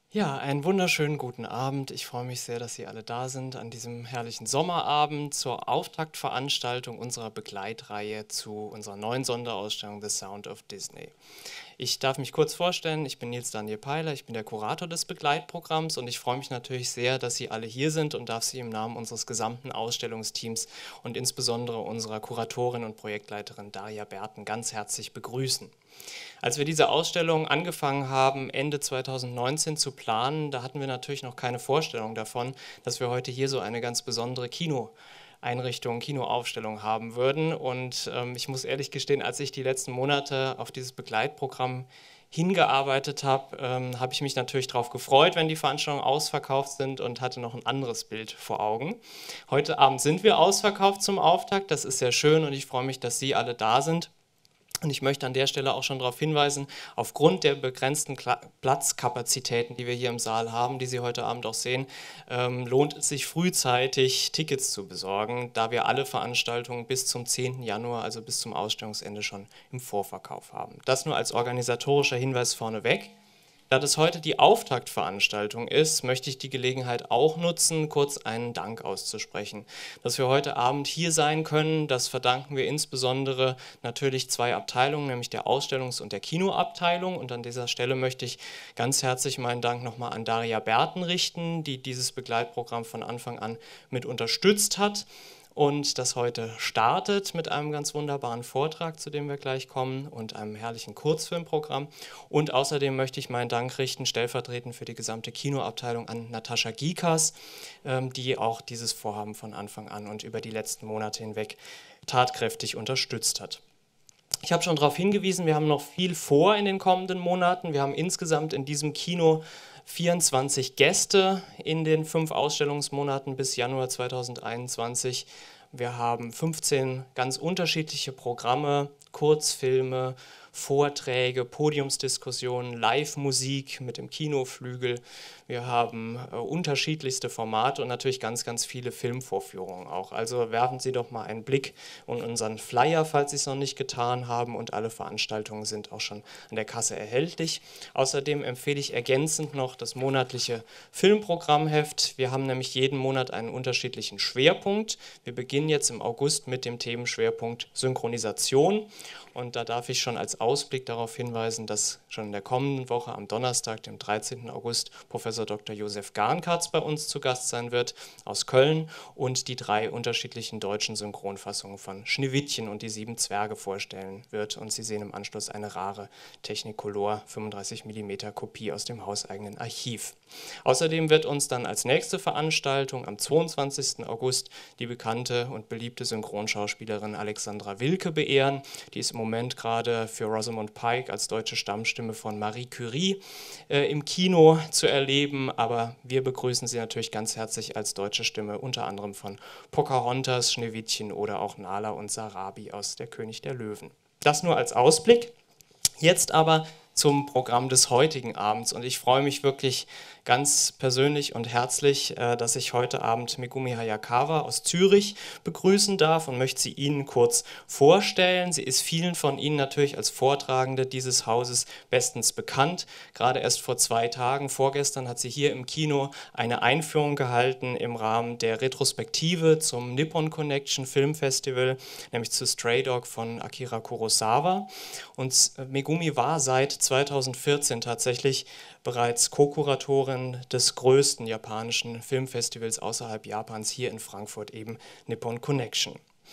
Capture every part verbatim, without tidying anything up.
Ja, einen wunderschönen guten Abend. Ich freue mich sehr, dass Sie alle da sind an diesem herrlichen Sommerabend zur Auftaktveranstaltung unserer Begleitreihe zu unserer neuen Sonderausstellung The Sound of Disney. Ich darf mich kurz vorstellen, ich bin Nils Daniel Peiler, ich bin der Kurator des Begleitprogramms und ich freue mich natürlich sehr, dass Sie alle hier sind und darf Sie im Namen unseres gesamten Ausstellungsteams und insbesondere unserer Kuratorin und Projektleiterin Daria Berten ganz herzlich begrüßen. Als wir diese Ausstellung angefangen haben, Ende zweitausendneunzehn zu planen, da hatten wir natürlich noch keine Vorstellung davon, dass wir heute hier so eine ganz besondere Kinoeinrichtung, Kinoaufstellung haben würden. Und ähm, ich muss ehrlich gestehen, als ich die letzten Monate auf dieses Begleitprogramm hingearbeitet habe, ähm, habe ich mich natürlich darauf gefreut, wenn die Veranstaltungen ausverkauft sind und hatte noch ein anderes Bild vor Augen. Heute Abend sind wir ausverkauft zum Auftakt, das ist sehr schön und ich freue mich, dass Sie alle da sind. Und ich möchte an der Stelle auch schon darauf hinweisen, aufgrund der begrenzten Platzkapazitäten, die wir hier im Saal haben, die Sie heute Abend auch sehen, ähm, lohnt es sich frühzeitig Tickets zu besorgen, da wir alle Veranstaltungen bis zum zehnten Januar, also bis zum Ausstellungsende schon im Vorverkauf haben. Das nur als organisatorischer Hinweis vorneweg. Da das heute die Auftaktveranstaltung ist, möchte ich die Gelegenheit auch nutzen, kurz einen Dank auszusprechen. Dass wir heute Abend hier sein können, das verdanken wir insbesondere natürlich zwei Abteilungen, nämlich der Ausstellungs- und der Kinoabteilung. Und an dieser Stelle möchte ich ganz herzlich meinen Dank nochmal an Daria Berten richten, die dieses Begleitprogramm von Anfang an mit unterstützt hat. Und das heute startet mit einem ganz wunderbaren Vortrag, zu dem wir gleich kommen, und einem herrlichen Kurzfilmprogramm. Und außerdem möchte ich meinen Dank richten, stellvertretend für die gesamte Kinoabteilung, an Natascha Gikas, ähm, die auch dieses Vorhaben von Anfang an und über die letzten Monate hinweg tatkräftig unterstützt hat. Ich habe schon darauf hingewiesen, wir haben noch viel vor in den kommenden Monaten. Wir haben insgesamt in diesem Kino vierundzwanzig Gäste in den fünf Ausstellungsmonaten bis Januar zweitausendeinundzwanzig. Wir haben fünfzehn ganz unterschiedliche Programme, Kurzfilme, Vorträge, Podiumsdiskussionen, Live-Musik mit dem Kinoflügel. Wir haben äh, unterschiedlichste Formate und natürlich ganz, ganz viele Filmvorführungen auch. Also werfen Sie doch mal einen Blick in unseren Flyer, falls Sie es noch nicht getan haben, und alle Veranstaltungen sind auch schon an der Kasse erhältlich. Außerdem empfehle ich ergänzend noch das monatliche Filmprogrammheft. Wir haben nämlich jeden Monat einen unterschiedlichen Schwerpunkt. Wir beginnen jetzt im August mit dem Themenschwerpunkt Synchronisation. Und da darf ich schon als Ausblick darauf hinweisen, dass schon in der kommenden Woche am Donnerstag, dem dreizehnten August, Professor Doktor Josef Garnkatz bei uns zu Gast sein wird aus Köln und die drei unterschiedlichen deutschen Synchronfassungen von Schneewittchen und die sieben Zwerge vorstellen wird. Und Sie sehen im Anschluss eine rare Technicolor fünfunddreißig Millimeter Kopie aus dem hauseigenen Archiv. Außerdem wird uns dann als nächste Veranstaltung am zweiundzwanzigsten August die bekannte und beliebte Synchronschauspielerin Alexandra Wilke beehren. Die ist im Moment gerade für Rosamund Pike als deutsche Stammstimme von Marie Curie äh, im Kino zu erleben, aber wir begrüßen sie natürlich ganz herzlich als deutsche Stimme, unter anderem von Pocahontas, Schneewittchen oder auch Nala und Sarabi aus Der König der Löwen. Das nur als Ausblick. Jetzt aber zum Programm des heutigen Abends und ich freue mich wirklich ganz persönlich und herzlich, dass ich heute Abend Megumi Hayakawa aus Zürich begrüßen darf und möchte sie Ihnen kurz vorstellen. Sie ist vielen von Ihnen natürlich als Vortragende dieses Hauses bestens bekannt. Gerade erst vor zwei Tagen, vorgestern, hat sie hier im Kino eine Einführung gehalten im Rahmen der Retrospektive zum Nippon Connection Film Festival, nämlich zu Stray Dog von Akira Kurosawa. Und Megumi war seit zweitausendvierzehn tatsächlich bereits Co-Kuratorin des größten japanischen Filmfestivals außerhalb Japans hier in Frankfurt, eben Nippon Connection.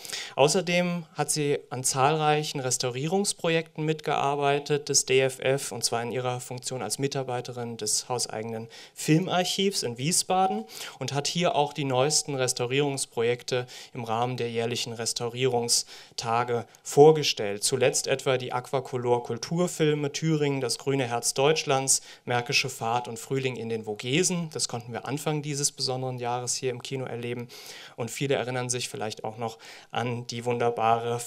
Außerdem hat sie an zahlreichen Restaurierungsprojekten mitgearbeitet des D F F, und zwar in ihrer Funktion als Mitarbeiterin des hauseigenen Filmarchivs in Wiesbaden, und hat hier auch die neuesten Restaurierungsprojekte im Rahmen der jährlichen Restaurierungstage vorgestellt. Zuletzt etwa die Aquacolor Kulturfilme Thüringen, das grüne Herz Deutschlands, Märkische Fahrt und Frühling in den Vogesen. Das konnten wir Anfang dieses besonderen Jahres hier im Kino erleben, und viele erinnern sich vielleicht auch noch an die wunderbare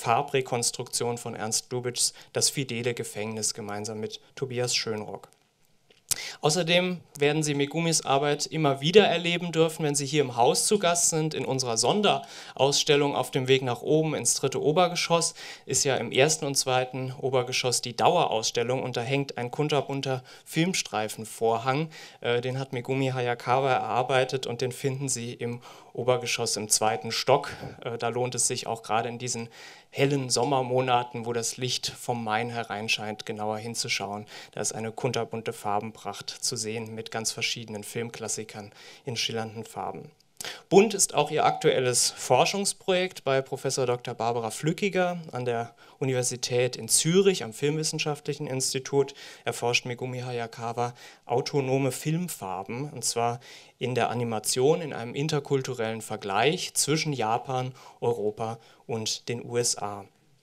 Farbrekonstruktion von Ernst Lubitschs Das fidele Gefängnis gemeinsam mit Tobias Schönrock. Außerdem werden Sie Megumis Arbeit immer wieder erleben dürfen, wenn Sie hier im Haus zu Gast sind. In unserer Sonderausstellung auf dem Weg nach oben ins dritte Obergeschoss ist ja im ersten und zweiten Obergeschoss die Dauerausstellung und da hängt ein kunterbunter Filmstreifenvorhang. Äh, den hat Megumi Hayakawa erarbeitet und den finden Sie im Obergeschoss im zweiten Stock. Äh, da lohnt es sich auch gerade in diesen hellen Sommermonaten, wo das Licht vom Main hereinscheint, genauer hinzuschauen. Da ist eine kunterbunte Farbenpracht zu sehen mit ganz verschiedenen Filmklassikern in schillernden Farben. Bunt ist auch ihr aktuelles Forschungsprojekt bei Professor Doktor Barbara Flückiger an der Universität in Zürich am Filmwissenschaftlichen Institut. Erforscht Megumi Hayakawa autonome Filmfarben, und zwar in der Animation in einem interkulturellen Vergleich zwischen Japan, Europa und den U S A.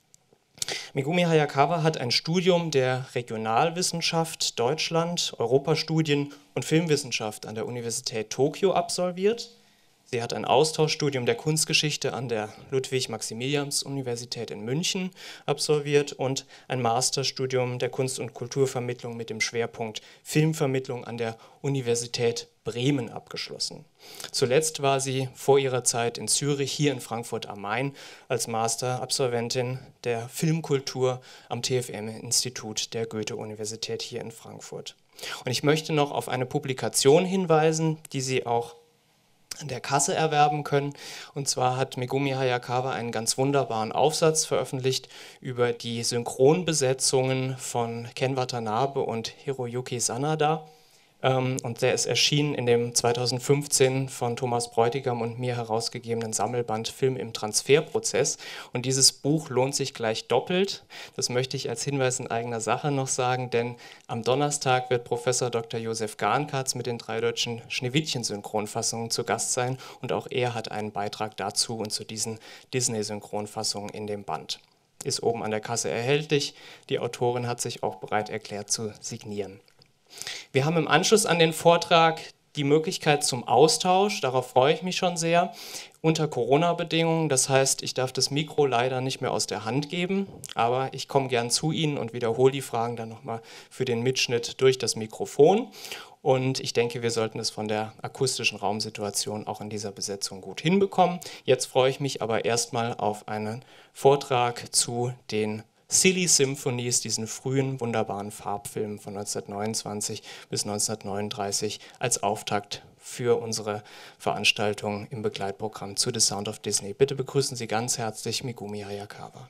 Megumi Hayakawa hat ein Studium der Regionalwissenschaft Deutschland, Europastudien und Filmwissenschaft an der Universität Tokio absolviert. Sie hat ein Austauschstudium der Kunstgeschichte an der Ludwig-Maximilians-Universität in München absolviert und ein Masterstudium der Kunst- und Kulturvermittlung mit dem Schwerpunkt Filmvermittlung an der Universität Bremen abgeschlossen. Zuletzt war sie vor ihrer Zeit in Zürich hier in Frankfurt am Main als Masterabsolventin der Filmkultur am T F M-Institut der Goethe-Universität hier in Frankfurt. Und ich möchte noch auf eine Publikation hinweisen, die Sie auch an der Kasse erwerben können. Und zwar hat Megumi Hayakawa einen ganz wunderbaren Aufsatz veröffentlicht über die Synchronbesetzungen von Ken Watanabe und Hiroyuki Sanada. Und der ist erschienen in dem zweitausendfünfzehn von Thomas Bräutigam und mir herausgegebenen Sammelband Film im Transferprozess. Und dieses Buch lohnt sich gleich doppelt. Das möchte ich als Hinweis in eigener Sache noch sagen, denn am Donnerstag wird Professor Doktor Josef Garnkatz mit den drei deutschen Schneewittchen-Synchronfassungen zu Gast sein. Und auch er hat einen Beitrag dazu und zu diesen Disney-Synchronfassungen in dem Band. Ist oben an der Kasse erhältlich. Die Autorin hat sich auch bereit erklärt zu signieren. Wir haben im Anschluss an den Vortrag die Möglichkeit zum Austausch, darauf freue ich mich schon sehr, unter Corona-Bedingungen. Das heißt, ich darf das Mikro leider nicht mehr aus der Hand geben, aber ich komme gern zu Ihnen und wiederhole die Fragen dann nochmal für den Mitschnitt durch das Mikrofon. Und ich denke, wir sollten es von der akustischen Raumsituation auch in dieser Besetzung gut hinbekommen. Jetzt freue ich mich aber erstmal auf einen Vortrag zu den Silly Symphonies, diesen frühen, wunderbaren Farbfilmen von neunzehnhundertneunundzwanzig bis neunzehnhundertneununddreißig als Auftakt für unsere Veranstaltung im Begleitprogramm zu The Sound of Disney. Bitte begrüßen Sie ganz herzlich Megumi Hayakawa.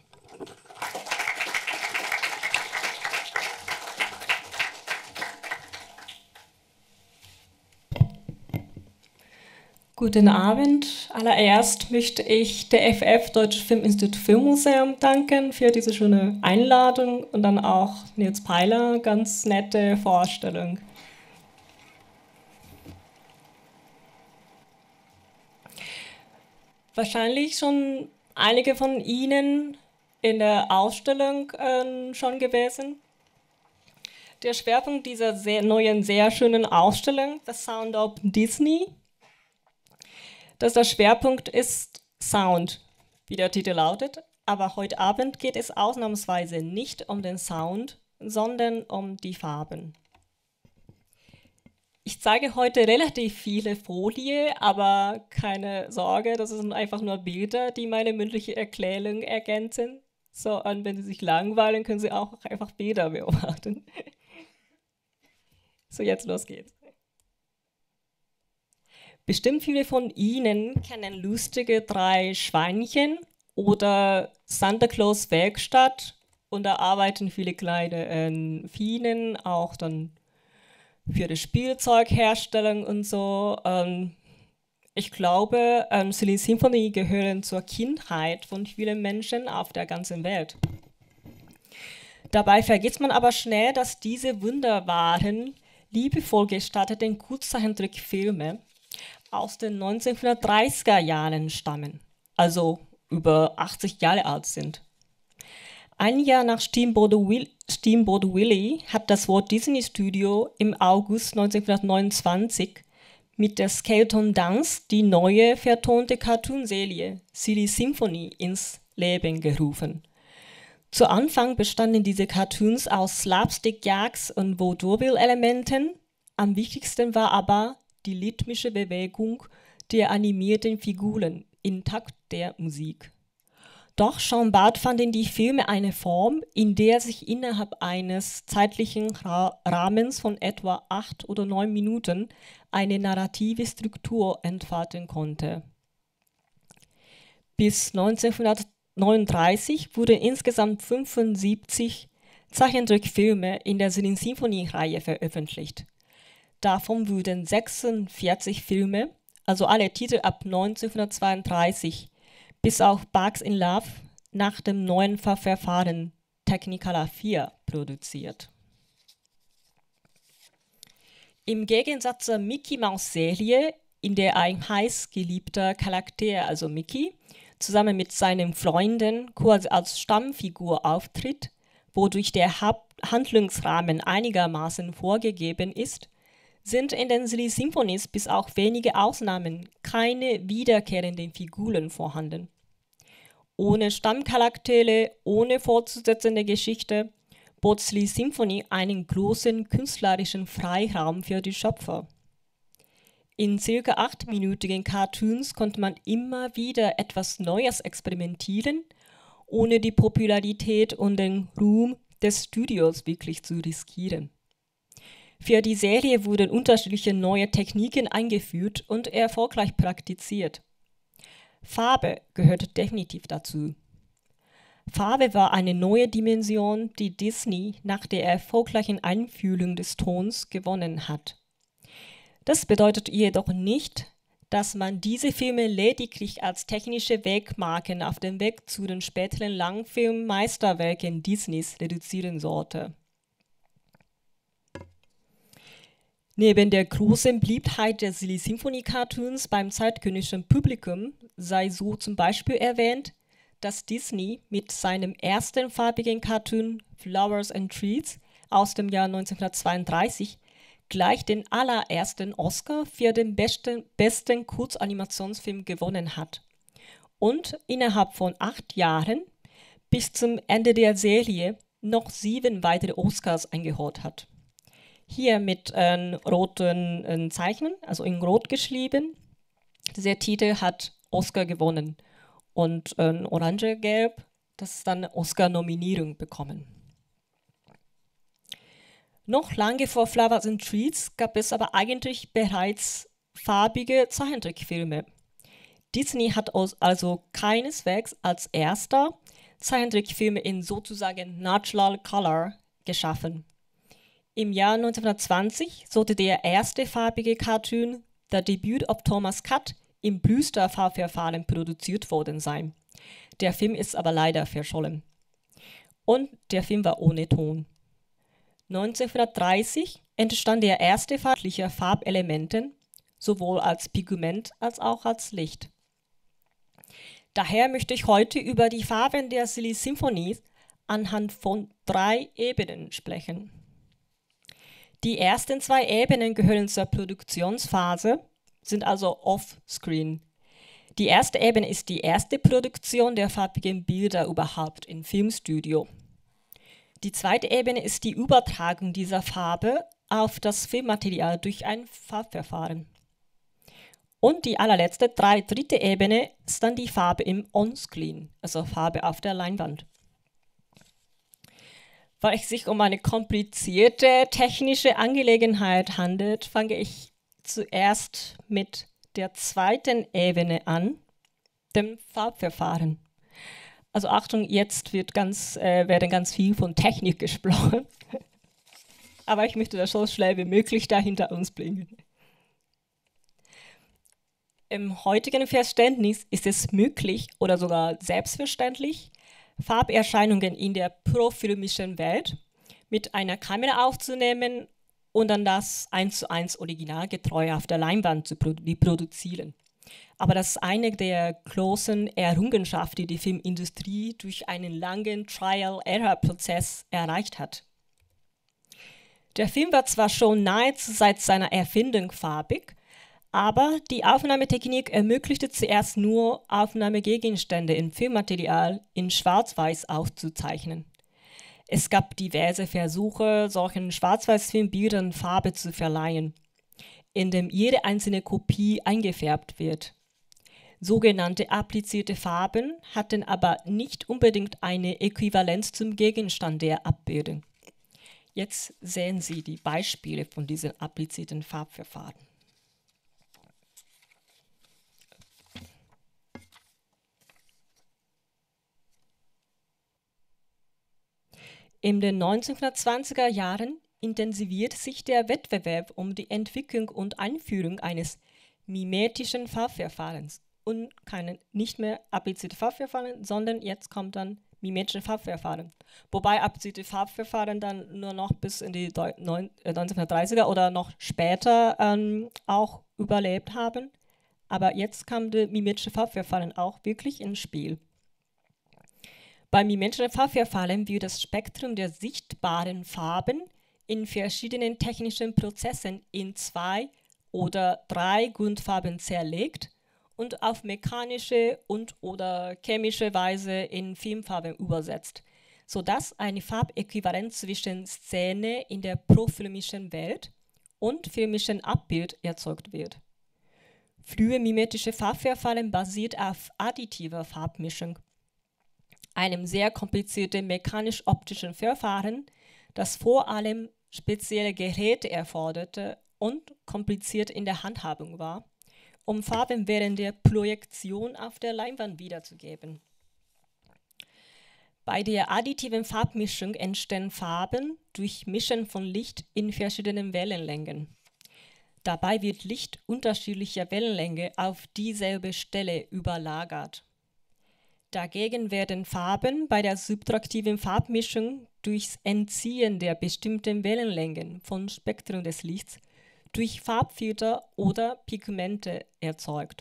Guten Abend. Allererst möchte ich der F F, Deutsches Filminstitut Filmmuseum, danken für diese schöne Einladung und dann auch Nils Peiler, ganz nette Vorstellung. Wahrscheinlich schon einige von Ihnen in der Ausstellung äh, schon gewesen. Der Schwerpunkt dieser sehr neuen, sehr schönen Ausstellung, The Sound of Disney, dass der Schwerpunkt ist Sound, wie der Titel lautet. Aber heute Abend geht es ausnahmsweise nicht um den Sound, sondern um die Farben. Ich zeige heute relativ viele Folien, aber keine Sorge, das sind einfach nur Bilder, die meine mündliche Erklärung ergänzen. So, und wenn Sie sich langweilen, können Sie auch einfach Bilder beobachten. So, jetzt los geht's. Bestimmt viele von Ihnen kennen lustige drei Schweinchen oder Santa Claus Werkstatt und da arbeiten viele kleine äh, Fienen, auch dann für die Spielzeugherstellung und so. Ähm, ich glaube, ähm, Silly Symphony gehören zur Kindheit von vielen Menschen auf der ganzen Welt. Dabei vergisst man aber schnell, dass diese wunderbaren, liebevoll gestalteten Kurzzeichentrickfilme aus den neunzehnhundertdreißiger Jahren stammen, also über achtzig Jahre alt sind. Ein Jahr nach Steamboat, Will Steamboat Willie hat das Walt Disney Studio im August neunzehnhundertneunundzwanzig mit der Skeleton Dance die neue vertonte Cartoonserie Silly Symphony ins Leben gerufen. Zu Anfang bestanden diese Cartoons aus Slapstick-Gags und Vaudeville-Elementen, Am wichtigsten war aber die rhythmische Bewegung der animierten Figuren im Takt der Musik. Doch schon bald fanden die Filme eine Form, in der sich innerhalb eines zeitlichen Ra- Rahmens von etwa acht oder neun Minuten eine narrative Struktur entfalten konnte. Bis neunzehnhundertneununddreißig wurden insgesamt fünfundsiebzig Zeichentrickfilme in der Silly-Symphony-Reihe veröffentlicht. Davon wurden sechsundvierzig Filme, also alle Titel ab neunzehnhundertzweiunddreißig, bis auf Bugs in Love nach dem neuen Verfahren Technicolor vier produziert. Im Gegensatz zur Mickey-Maus-Serie, in der ein heiß geliebter Charakter, also Mickey, zusammen mit seinen Freunden quasi als Stammfigur auftritt, wodurch der Haupthandlungsrahmen einigermaßen vorgegeben ist, sind in den Silly Symphonies bis auf wenige Ausnahmen keine wiederkehrenden Figuren vorhanden. Ohne Stammcharaktere, ohne fortzusetzende Geschichte, bot Silly Symphony einen großen künstlerischen Freiraum für die Schöpfer. In circa achtminütigen Cartoons konnte man immer wieder etwas Neues experimentieren, ohne die Popularität und den Ruhm des Studios wirklich zu riskieren. Für die Serie wurden unterschiedliche neue Techniken eingeführt und erfolgreich praktiziert. Farbe gehört definitiv dazu. Farbe war eine neue Dimension, die Disney nach der erfolgreichen Einführung des Tons gewonnen hat. Das bedeutet jedoch nicht, dass man diese Filme lediglich als technische Wegmarken auf dem Weg zu den späteren Langfilm-Meisterwerken Disneys reduzieren sollte. Neben der großen Beliebtheit der Silly Symphony Cartoons beim zeitgenössischen Publikum sei so zum Beispiel erwähnt, dass Disney mit seinem ersten farbigen Cartoon Flowers and Trees aus dem Jahr neunzehnhundertzweiunddreißig gleich den allerersten Oscar für den besten, besten Kurzanimationsfilm gewonnen hat und innerhalb von acht Jahren bis zum Ende der Serie noch sieben weitere Oscars eingeholt hat. Hier mit ähm, roten äh, Zeichen, also in Rot geschrieben. Der Titel hat Oscar gewonnen und äh, orange-gelb, das ist dann Oscar-Nominierung bekommen. Noch lange vor Flowers and Trees gab es aber eigentlich bereits farbige Zeichentrickfilme. Disney hat also keineswegs als erster Zeichentrickfilme in sozusagen Natural Color geschaffen. Im Jahr neunzehnhundertzwanzig sollte der erste farbige Cartoon, The Debut of Thomas Cutt, im Brewster-Farbverfahren produziert worden sein. Der Film ist aber leider verschollen. Und der Film war ohne Ton. neunzehnhundertdreißig entstand der erste farbliche Farbelemente, sowohl als Pigment als auch als Licht. Daher möchte ich heute über die Farben der Silly Symphonies anhand von drei Ebenen sprechen. Die ersten zwei Ebenen gehören zur Produktionsphase, sind also off-screen. Die erste Ebene ist die erste Produktion der farbigen Bilder überhaupt im Filmstudio. Die zweite Ebene ist die Übertragung dieser Farbe auf das Filmmaterial durch ein Farbverfahren. Und die allerletzte, drei, dritte Ebene ist dann die Farbe im On-Screen, also Farbe auf der Leinwand. Weil es sich um eine komplizierte technische Angelegenheit handelt, fange ich zuerst mit der zweiten Ebene an, dem Farbverfahren. Also Achtung, jetzt wird ganz, äh, werden ganz viel von Technik gesprochen. Aber ich möchte das so schnell wie möglich da hinter uns bringen. Im heutigen Verständnis ist es möglich oder sogar selbstverständlich, Farberscheinungen in der profilmischen Welt mit einer Kamera aufzunehmen und dann das eins zu eins originalgetreu auf der Leinwand zu reproduzieren. Aber das ist eine der großen Errungenschaften, die die Filmindustrie durch einen langen Trial-Error-Prozess erreicht hat. Der Film war zwar schon nahezu seit seiner Erfindung farbig, aber die Aufnahmetechnik ermöglichte zuerst nur, Aufnahmegegenstände im Filmmaterial in Schwarz-Weiß aufzuzeichnen. Es gab diverse Versuche, solchen Schwarz-Weiß-Filmbildern Farbe zu verleihen, indem jede einzelne Kopie eingefärbt wird. Sogenannte applizierte Farben hatten aber nicht unbedingt eine Äquivalenz zum Gegenstand der Abbildung. Jetzt sehen Sie die Beispiele von diesen applizierten Farbverfahren. In den neunzehnhundertzwanziger Jahren intensiviert sich der Wettbewerb um die Entwicklung und Einführung eines mimetischen Farbverfahrens. Und keine, nicht mehr applizierte Farbverfahren, sondern jetzt kommt dann mimetische Farbverfahren. Wobei applizierte Farbverfahren dann nur noch bis in die neunzehnhundertdreißiger oder noch später ähm, auch überlebt haben. Aber jetzt kam die mimetische Farbverfahren auch wirklich ins Spiel. Bei mimetischen Farbverfahren wird das Spektrum der sichtbaren Farben in verschiedenen technischen Prozessen in zwei oder drei Grundfarben zerlegt und auf mechanische und oder chemische Weise in Filmfarben übersetzt, sodass eine Farbäquivalenz zwischen Szene in der profilmischen Welt und filmischen Abbild erzeugt wird. Frühe mimetische Farbverfahren basiert auf additiver Farbmischung, einem sehr komplizierten mechanisch-optischen Verfahren, das vor allem spezielle Geräte erforderte und kompliziert in der Handhabung war, um Farben während der Projektion auf der Leinwand wiederzugeben. Bei der additiven Farbmischung entstehen Farben durch Mischen von Licht in verschiedenen Wellenlängen. Dabei wird Licht unterschiedlicher Wellenlänge auf dieselbe Stelle überlagert. Dagegen werden Farben bei der subtraktiven Farbmischung durchs Entziehen der bestimmten Wellenlängen vom Spektrum des Lichts durch Farbfilter oder Pigmente erzeugt.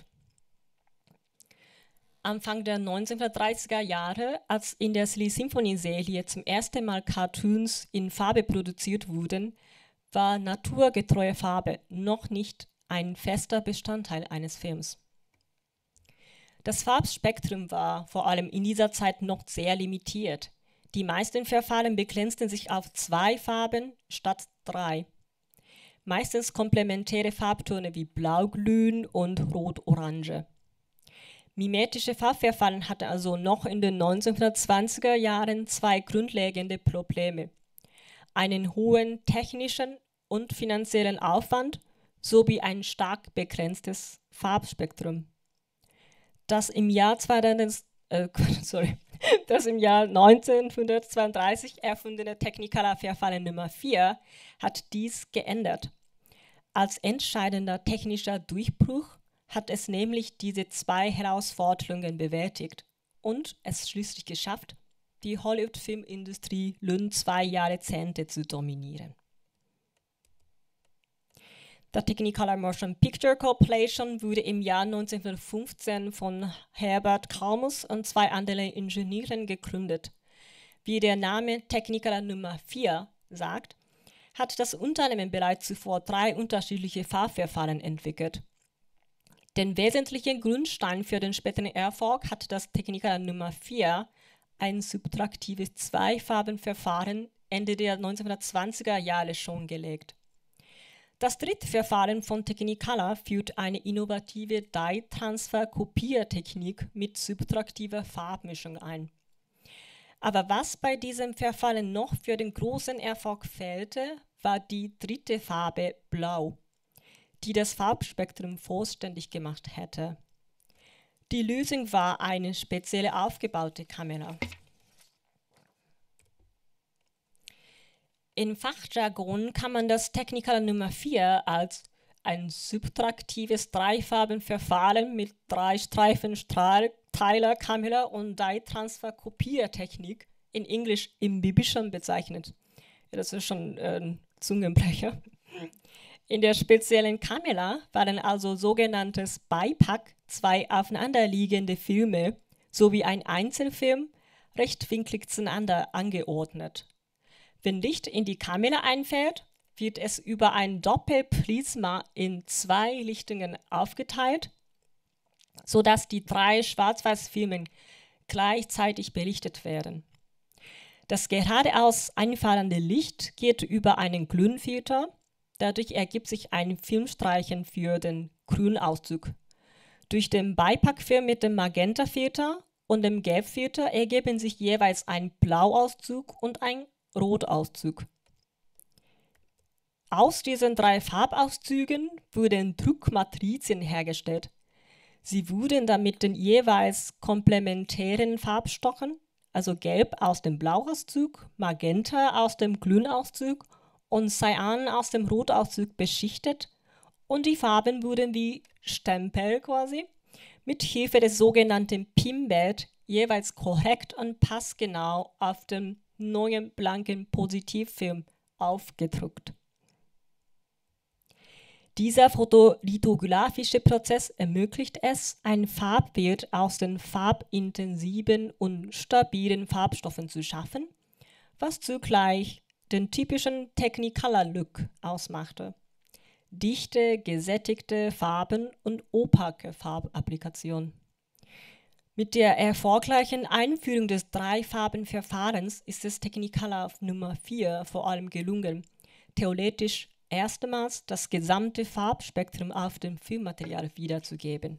Anfang der neunzehnhundertdreißiger Jahre, als in der Silly Symphony-Serie zum ersten Mal Cartoons in Farbe produziert wurden, war naturgetreue Farbe noch nicht ein fester Bestandteil eines Films. Das Farbspektrum war vor allem in dieser Zeit noch sehr limitiert. Die meisten Verfahren begrenzten sich auf zwei Farben statt drei. Meistens komplementäre Farbtöne wie Blauglühen und Rot-Orange. Mimetische Farbverfahren hatten also noch in den neunzehnhundertzwanziger Jahren zwei grundlegende Probleme: einen hohen technischen und finanziellen Aufwand sowie ein stark begrenztes Farbspektrum. Das im Jahr zweitausend, äh, sorry, das im Jahr neunzehnhundertzweiunddreißig erfundene Technicolor-Verfahren Nummer vier hat dies geändert. Als entscheidender technischer Durchbruch hat es nämlich diese zwei Herausforderungen bewältigt und es schließlich geschafft, die Hollywood-Filmindustrie rund zwei Jahrzehnte zu dominieren. Die Technicolor Motion Picture Corporation wurde im Jahr neunzehnhundertfünfzehn von Herbert Kalmus und zwei anderen Ingenieuren gegründet. Wie der Name Technicolor Nummer vier sagt, hat das Unternehmen bereits zuvor drei unterschiedliche Farbverfahren entwickelt. Den wesentlichen Grundstein für den späteren Erfolg hat das Technicolor Nummer vier, ein subtraktives Zweifarbenverfahren, Ende der neunzehnhundertzwanziger Jahre schon gelegt. Das dritte Verfahren von Technicolor führt eine innovative Dye-Transfer-Kopiertechnik mit subtraktiver Farbmischung ein. Aber was bei diesem Verfahren noch für den großen Erfolg fehlte, war die dritte Farbe Blau, die das Farbspektrum vollständig gemacht hätte. Die Lösung war eine spezielle aufgebaute Kamera. In Fachjargon kann man das Technicolor Nummer vier als ein subtraktives Dreifarbenverfahren mit drei Streifen Teilerkamera und Dye-Transfer-Kopiertechnik in Englisch Imbibition bezeichnet. Ja, das ist schon äh, ein Zungenbrecher. In der speziellen Kamera waren also sogenanntes Beipack, zwei aufeinanderliegende Filme sowie ein Einzelfilm rechtwinklig zueinander angeordnet. Wenn Licht in die Kamera einfällt, wird es über ein Doppelprisma in zwei Lichtungen aufgeteilt, sodass die drei Schwarz-Weiß-Filme gleichzeitig belichtet werden. Das geradeaus einfallende Licht geht über einen Glühenfilter. Dadurch ergibt sich ein Filmstreifen für den Grünauszug. Durch den Beipackfilm mit dem Magentafilter und dem Gelbfilter ergeben sich jeweils ein Blauauszug und ein Rotauszug. Aus diesen drei Farbauszügen wurden Druckmatrizen hergestellt. Sie wurden dann mit den jeweils komplementären Farbstoffen, also Gelb aus dem Blauauszug, Magenta aus dem Glühenauszug und Cyan aus dem Rotauszug beschichtet und die Farben wurden wie Stempel quasi mit Hilfe des sogenannten Pimbed jeweils korrekt und passgenau auf dem neuen blanken Positivfilm aufgedruckt. Dieser photolithographische Prozess ermöglicht es, ein Farbbild aus den farbintensiven und stabilen Farbstoffen zu schaffen, was zugleich den typischen Technicolor-Look ausmachte. Dichte, gesättigte Farben und opake Farbapplikationen. Mit der erfolgreichen Einführung des Dreifarbenverfahrens ist es Technicolor Nummer vier vor allem gelungen, theoretisch erstmals das gesamte Farbspektrum auf dem Filmmaterial wiederzugeben.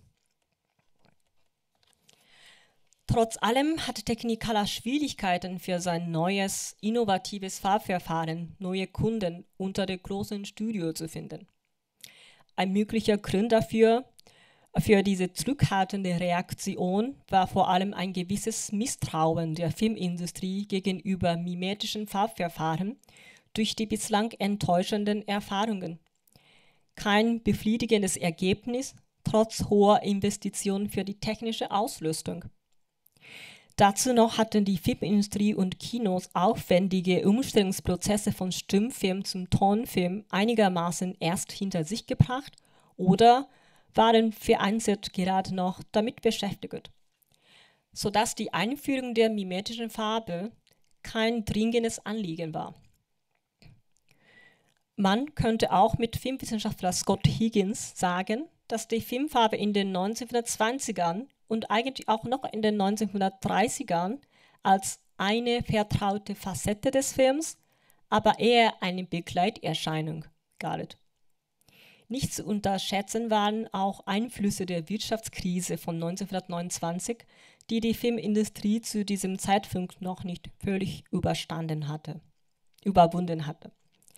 Trotz allem hat Technicolor Schwierigkeiten für sein neues, innovatives Farbverfahren, neue Kunden unter den großen Studios zu finden. Ein möglicher Grund dafür, für diese zurückhaltende Reaktion war vor allem ein gewisses Misstrauen der Filmindustrie gegenüber mimetischen Farbverfahren durch die bislang enttäuschenden Erfahrungen. Kein befriedigendes Ergebnis, trotz hoher Investitionen für die technische Ausrüstung. Dazu noch hatten die Filmindustrie und Kinos aufwendige Umstellungsprozesse von Stummfilm zum Tonfilm einigermaßen erst hinter sich gebracht oder waren vereinzelt gerade noch damit beschäftigt, sodass die Einführung der mimetischen Farbe kein dringendes Anliegen war. Man könnte auch mit Filmwissenschaftler Scott Higgins sagen, dass die Filmfarbe in den neunzehnhundertzwanzigern und eigentlich auch noch in den neunzehnhundertdreißigern als eine vertraute Facette des Films, aber eher eine Begleiterscheinung galt. Nicht zu unterschätzen waren auch Einflüsse der Wirtschaftskrise von neunzehnhundertneunundzwanzig, die die Filmindustrie zu diesem Zeitpunkt noch nicht völlig überstanden hatte, überwunden hatte.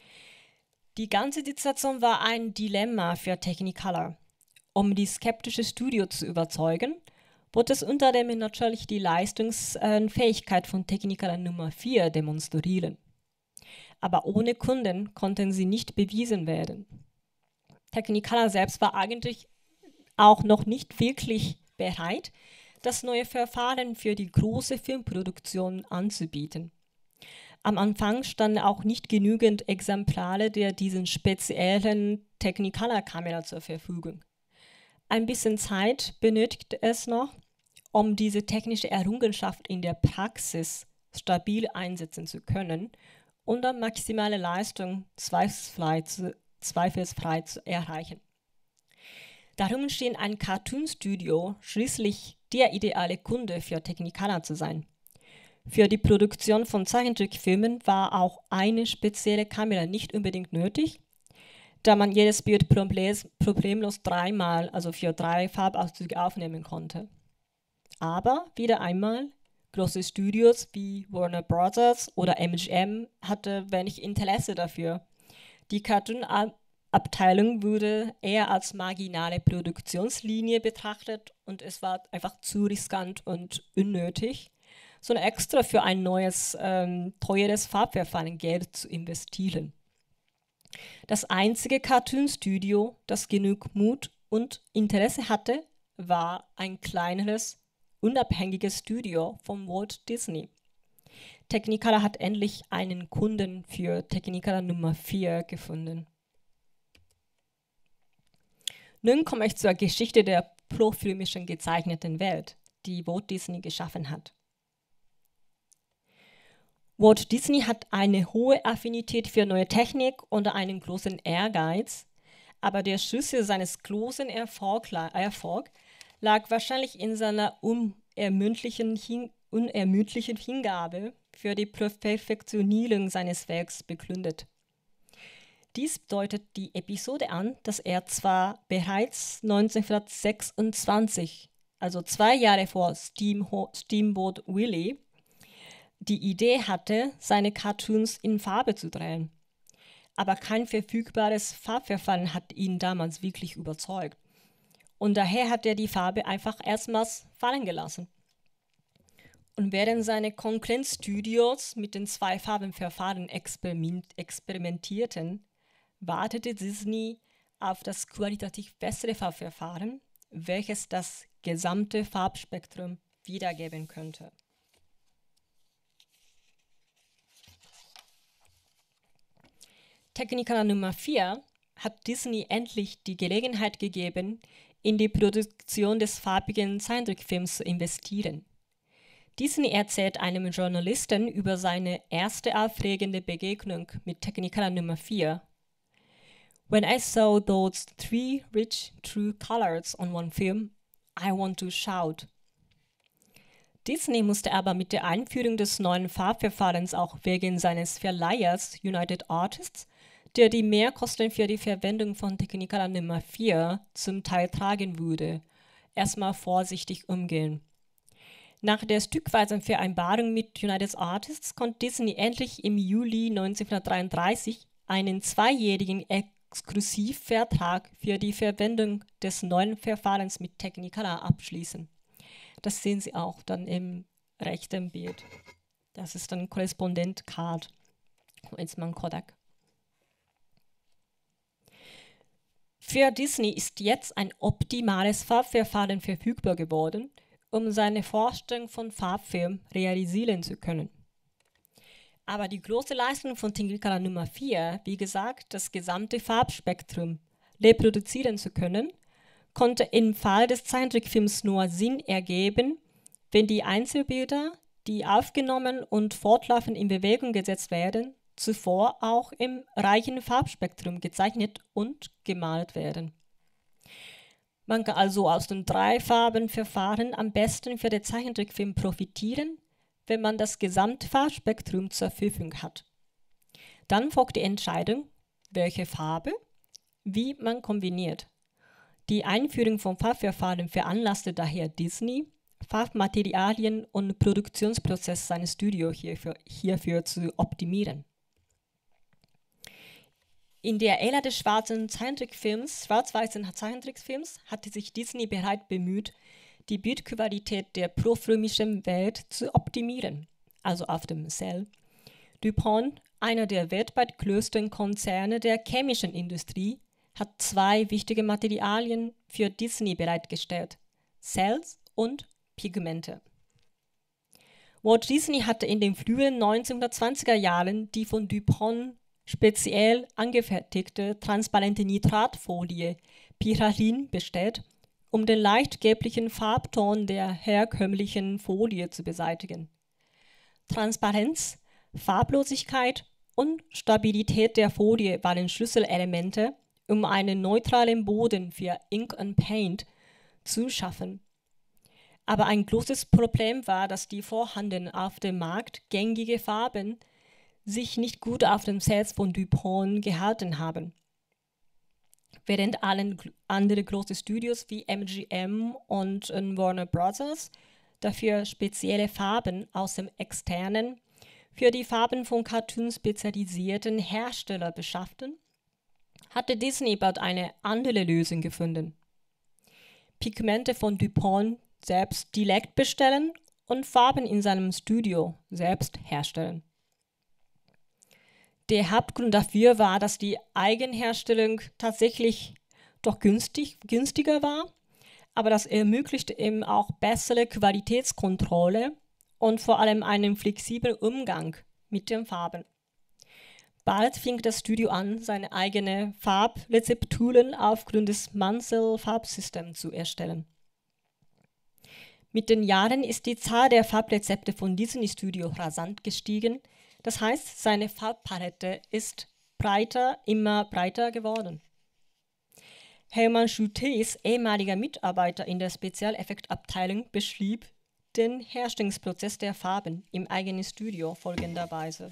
Die ganze Situation war ein Dilemma für Technicolor. Um die skeptische Studio zu überzeugen, wurde es unter anderem natürlich die Leistungsfähigkeit von Technicolor Nummer vier demonstrieren. Aber ohne Kunden konnten sie nicht bewiesen werden. Technicolor selbst war eigentlich auch noch nicht wirklich bereit, das neue Verfahren für die große Filmproduktion anzubieten. Am Anfang standen auch nicht genügend Exemplare der diesen speziellen Technicolor-Kamera zur Verfügung. Ein bisschen Zeit benötigt es noch, um diese technische Errungenschaft in der Praxis stabil einsetzen zu können und dann maximale Leistung zweifelsfrei zu, zweifelsfrei zu erreichen. Darum schien ein Cartoon-Studio schließlich der ideale Kunde für Technicolor zu sein. Für die Produktion von Zeichentrickfilmen war auch eine spezielle Kamera nicht unbedingt nötig, da man jedes Bild problemlos dreimal, also für drei Farbauszüge aufnehmen konnte. Aber wieder einmal, große Studios wie Warner Bros. Oder M G M hatte wenig Interesse dafür. Die Cartoon-Abteilung wurde eher als marginale Produktionslinie betrachtet und es war einfach zu riskant und unnötig, so extra für ein neues, ähm, teures Farbverfahren Geld zu investieren. Das einzige Cartoon-Studio, das genug Mut und Interesse hatte, war ein kleineres, unabhängiges Studio von Walt Disney. Technicolor hat endlich einen Kunden für Technicolor Nummer vier gefunden. Nun komme ich zur Geschichte der profilmischen gezeichneten Welt, die Walt Disney geschaffen hat. Walt Disney hat eine hohe Affinität für neue Technik und einen großen Ehrgeiz, aber der Schlüssel seines großen Erfolg, Erfolg lag wahrscheinlich in seiner unermüdlichen, hin, unermüdlichen Hingabe für die Perfektionierung seines Werks begründet. Dies deutet die Episode an, dass er zwar bereits neunzehnhundertsechsundzwanzig, also zwei Jahre vor Steamho- Steamboat Willie, die Idee hatte, seine Cartoons in Farbe zu drehen. Aber kein verfügbares Farbverfahren hat ihn damals wirklich überzeugt. Und daher hat er die Farbe einfach erstmals fallen gelassen. Und während seine Konkurrenzstudios mit den zwei Farbenverfahren experiment- experimentierten, wartete Disney auf das qualitativ bessere Farbverfahren, welches das gesamte Farbspektrum wiedergeben könnte. Technicolor Nummer vier hat Disney endlich die Gelegenheit gegeben, in die Produktion des farbigen Zeichentrickfilms zu investieren. Disney erzählt einem Journalisten über seine erste aufregende Begegnung mit Technicolor Nummer vier. When I saw those three rich, true colors on one film, I want to shout. Disney musste aber mit der Einführung des neuen Farbverfahrens auch wegen seines Verleihers United Artists, der die Mehrkosten für die Verwendung von Technicolor Nummer vier zum Teil tragen würde, erstmal vorsichtig umgehen. Nach der stückweisen Vereinbarung mit United Artists konnte Disney endlich im Juli neunzehnhundertdreiunddreißig einen zweijährigen Exklusivvertrag für die Verwendung des neuen Verfahrens mit Technicolor abschließen. Das sehen Sie auch dann im rechten Bild. Das ist ein Korrespondent-Card von Eastman Kodak. Für Disney ist jetzt ein optimales Farbverfahren verfügbar geworden, um seine Vorstellung von Farbfilm realisieren zu können. Aber die große Leistung von Technicolor Nummer vier, wie gesagt, das gesamte Farbspektrum reproduzieren zu können, konnte im Fall des Zeichentrickfilms nur Sinn ergeben, wenn die Einzelbilder, die aufgenommen und fortlaufend in Bewegung gesetzt werden, zuvor auch im reichen Farbspektrum gezeichnet und gemalt werden. Man kann also aus den drei Farbenverfahren am besten für den Zeichentrickfilm profitieren, wenn man das gesamte Farbspektrum zur Verfügung hat. Dann folgt die Entscheidung, welche Farbe, wie man kombiniert. Die Einführung von Farbverfahren veranlasste daher Disney, Farbmaterialien und Produktionsprozess seines Studios hierfür, hierfür zu optimieren. In der Ära des schwarzen Zeichentrickfilms, schwarz-weißen Zeichentrickfilms, hatte sich Disney bereits bemüht, die Bildqualität der pro-filmischen Welt zu optimieren, also auf dem Cell. DuPont, einer der weltweit größten Konzerne der chemischen Industrie, hat zwei wichtige Materialien für Disney bereitgestellt: Cells und Pigmente. Walt Disney hatte in den frühen neunzehnhundertzwanziger Jahren die von DuPont speziell angefertigte transparente Nitratfolie Pyralin bestellt, um den leicht gelblichen Farbton der herkömmlichen Folie zu beseitigen. Transparenz, Farblosigkeit und Stabilität der Folie waren Schlüsselelemente, um einen neutralen Boden für Ink and Paint zu schaffen. Aber ein großes Problem war, dass die vorhandenen auf dem Markt gängige Farben sich nicht gut auf den Sets von DuPont gehalten haben. Während alle andere große Studios wie M G M und Warner Bros. Dafür spezielle Farben aus dem externen, für die Farben von Cartoons spezialisierten Hersteller beschafften, hatte Disney bald eine andere Lösung gefunden: Pigmente von DuPont selbst direkt bestellen und Farben in seinem Studio selbst herstellen. Der Hauptgrund dafür war, dass die Eigenherstellung tatsächlich doch günstig, günstiger war, aber das ermöglichte eben auch bessere Qualitätskontrolle und vor allem einen flexiblen Umgang mit den Farben. Bald fing das Studio an, seine eigenen Farbrezepturen aufgrund des Mansell-Farbsystems zu erstellen. Mit den Jahren ist die Zahl der Farbrezepte von Disney Studio rasant gestiegen. Das heißt, seine Farbpalette ist breiter, immer breiter geworden. Hermann Schultes, ehemaliger Mitarbeiter in der Spezialeffektabteilung, beschrieb den Herstellungsprozess der Farben im eigenen Studio folgenderweise.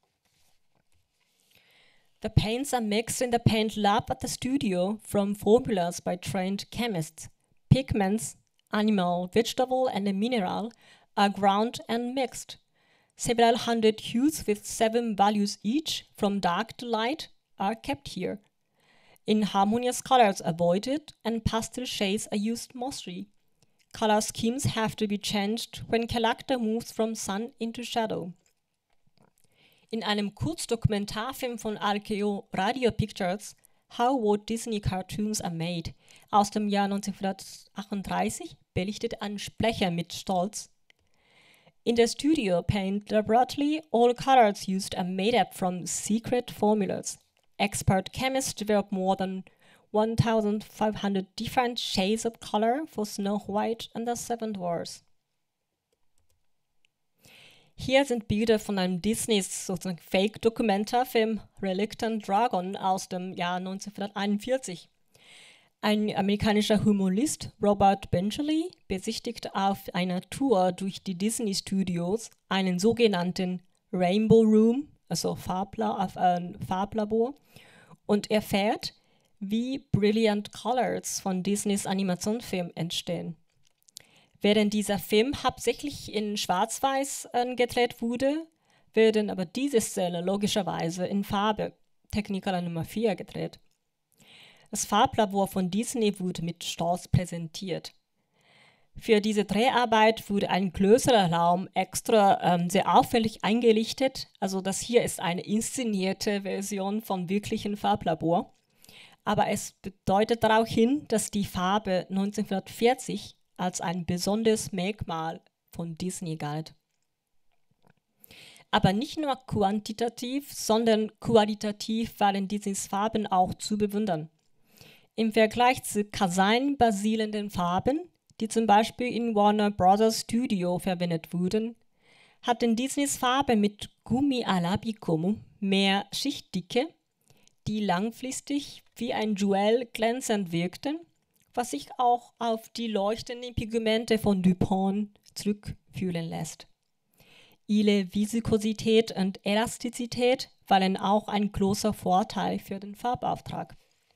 The paints are mixed in the paint lab at the studio from formulas by trained chemists. Pigments, animal, vegetable and mineral, are ground and mixed. Several hundred hues with seven values each, from dark to light, are kept here. Inharmonious colors avoided and pastel shades are used mostly. Color schemes have to be changed when character moves from sun into shadow. In einem Kurzdokumentarfilm von R K O Radio Pictures, How Walt Disney Cartoons Are Made, aus dem Jahr neunzehnhundertachtunddreißig, berichtet ein Sprecher mit Stolz: In the studio paint laboratory, all colors used are made up from secret formulas. Expert chemists develop more than one thousand five hundred different shades of color for Snow White and the Seven Dwarfs. Hier sind Bilder von einem Disneys sozusagen Fake-Dokumentarfilm Reluctant Dragon aus dem Jahr neunzehnhunderteinundvierzig. Ein amerikanischer Humorist, Robert Benchley, besichtigt auf einer Tour durch die Disney Studios einen sogenannten Rainbow Room, also Farbla auf ein Farblabor, und erfährt, wie Brilliant Colors von Disneys Animationsfilm entstehen. Während dieser Film hauptsächlich in Schwarz-Weiß äh, gedreht wurde, werden aber diese Szene logischerweise in Farbe, Technicolor Nummer vier, gedreht. Das Farblabor von Disney wurde mit Stolz präsentiert. Für diese Dreharbeit wurde ein größerer Raum extra ähm, sehr auffällig eingerichtet. Also das hier ist eine inszenierte Version vom wirklichen Farblabor. Aber es deutet darauf hin, dass die Farbe neunzehnhundertvierzig als ein besonderes Merkmal von Disney galt. Aber nicht nur quantitativ, sondern qualitativ waren Disneys Farben auch zu bewundern. Im Vergleich zu Kasein basierenden Farben, die zum Beispiel in Warner Brothers Studio verwendet wurden, hatten Disneys Farben mit Gummi arabicum mehr Schichtdicke, die langfristig wie ein Jewel glänzend wirkten, was sich auch auf die leuchtenden Pigmente von DuPont zurückführen lässt. Ihre Viskosität und Elastizität waren auch ein großer Vorteil für den Farbauftrag.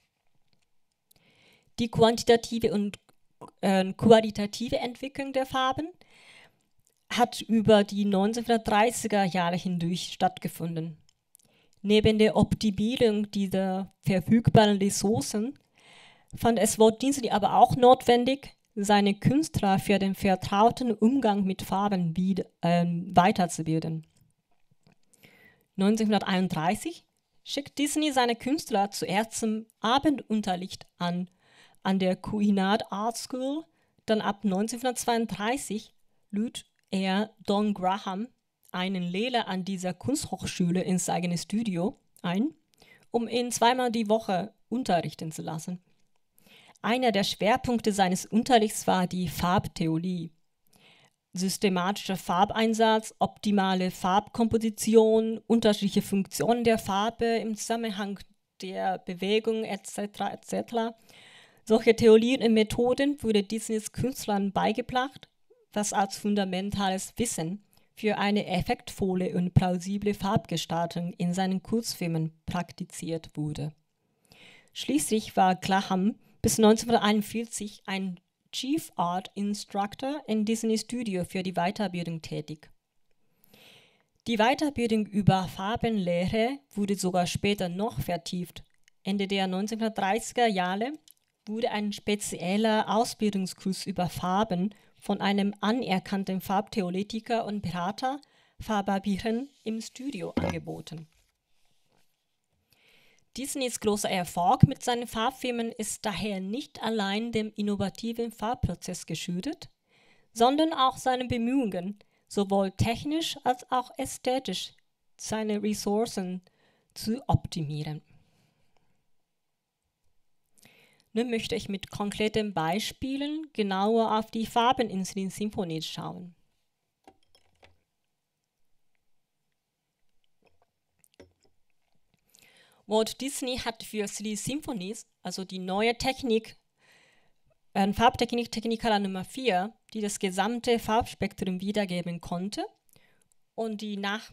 Die quantitative und äh, qualitative Entwicklung der Farben hat über die neunzehnhundertdreißiger Jahre hindurch stattgefunden. Neben der Optimierung dieser verfügbaren Ressourcen fand es Walt Disney aber auch notwendig, seine Künstler für den vertrauten Umgang mit Farben wieder, äh, weiterzubilden. neunzehnhunderteinunddreißig schickt Disney seine Künstler zuerst zum Abendunterricht an, an der Cuisinart Art School, dann ab neunzehnhundertzweiunddreißig lud er Don Graham, einen Lehrer an dieser Kunsthochschule, ins eigene Studio ein, um ihn zweimal die Woche unterrichten zu lassen. Einer der Schwerpunkte seines Unterrichts war die Farbtheorie. Systematischer Farbeinsatz, optimale Farbkomposition, unterschiedliche Funktionen der Farbe im Zusammenhang der Bewegung et cetera et cetera. Solche Theorien und Methoden wurde Disneys Künstlern beigebracht, was als fundamentales Wissen für eine effektvolle und plausible Farbgestaltung in seinen Kurzfilmen praktiziert wurde. Schließlich war Graham bis neunzehnhunderteinundvierzig ein Chief Art Instructor in Disney Studio für die Weiterbildung tätig. Die Weiterbildung über Farbenlehre wurde sogar später noch vertieft. Ende der neunzehnhundertdreißiger Jahre wurde ein spezieller Ausbildungskurs über Farben von einem anerkannten Farbtheoretiker und Berater, Faber Biren, im Studio angeboten. Disneys großer Erfolg mit seinen Farbfilmen ist daher nicht allein dem innovativen Farbprozess geschuldet, sondern auch seinen Bemühungen, sowohl technisch als auch ästhetisch seine Ressourcen zu optimieren. Nun möchte ich mit konkreten Beispielen genauer auf die Farben in den Symphonies schauen. Walt Disney hat für Three Symphonies, also die neue Technik äh, Farbtechnik Technicolor Nummer vier, die das gesamte Farbspektrum wiedergeben konnte und die nach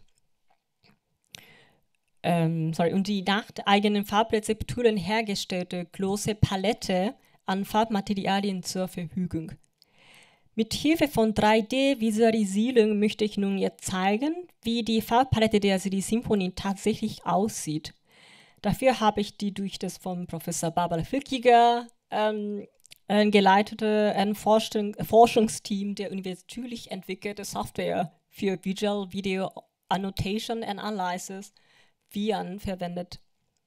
ähm, sorry, und die nach eigenen Farbrezepturen hergestellte große Palette an Farbmaterialien zur Verfügung. Mit Hilfe von drei D-Visualisierung möchte ich nun jetzt zeigen, wie die Farbpalette der C D Symphony tatsächlich aussieht. Dafür habe ich die durch das von Professor Barbara Filkiger ähm, äh, geleitete ein Forschung, Forschungsteam der Universität Zürich entwickelte Software für Visual Video Annotation and Analysis, V I A N, verwendet.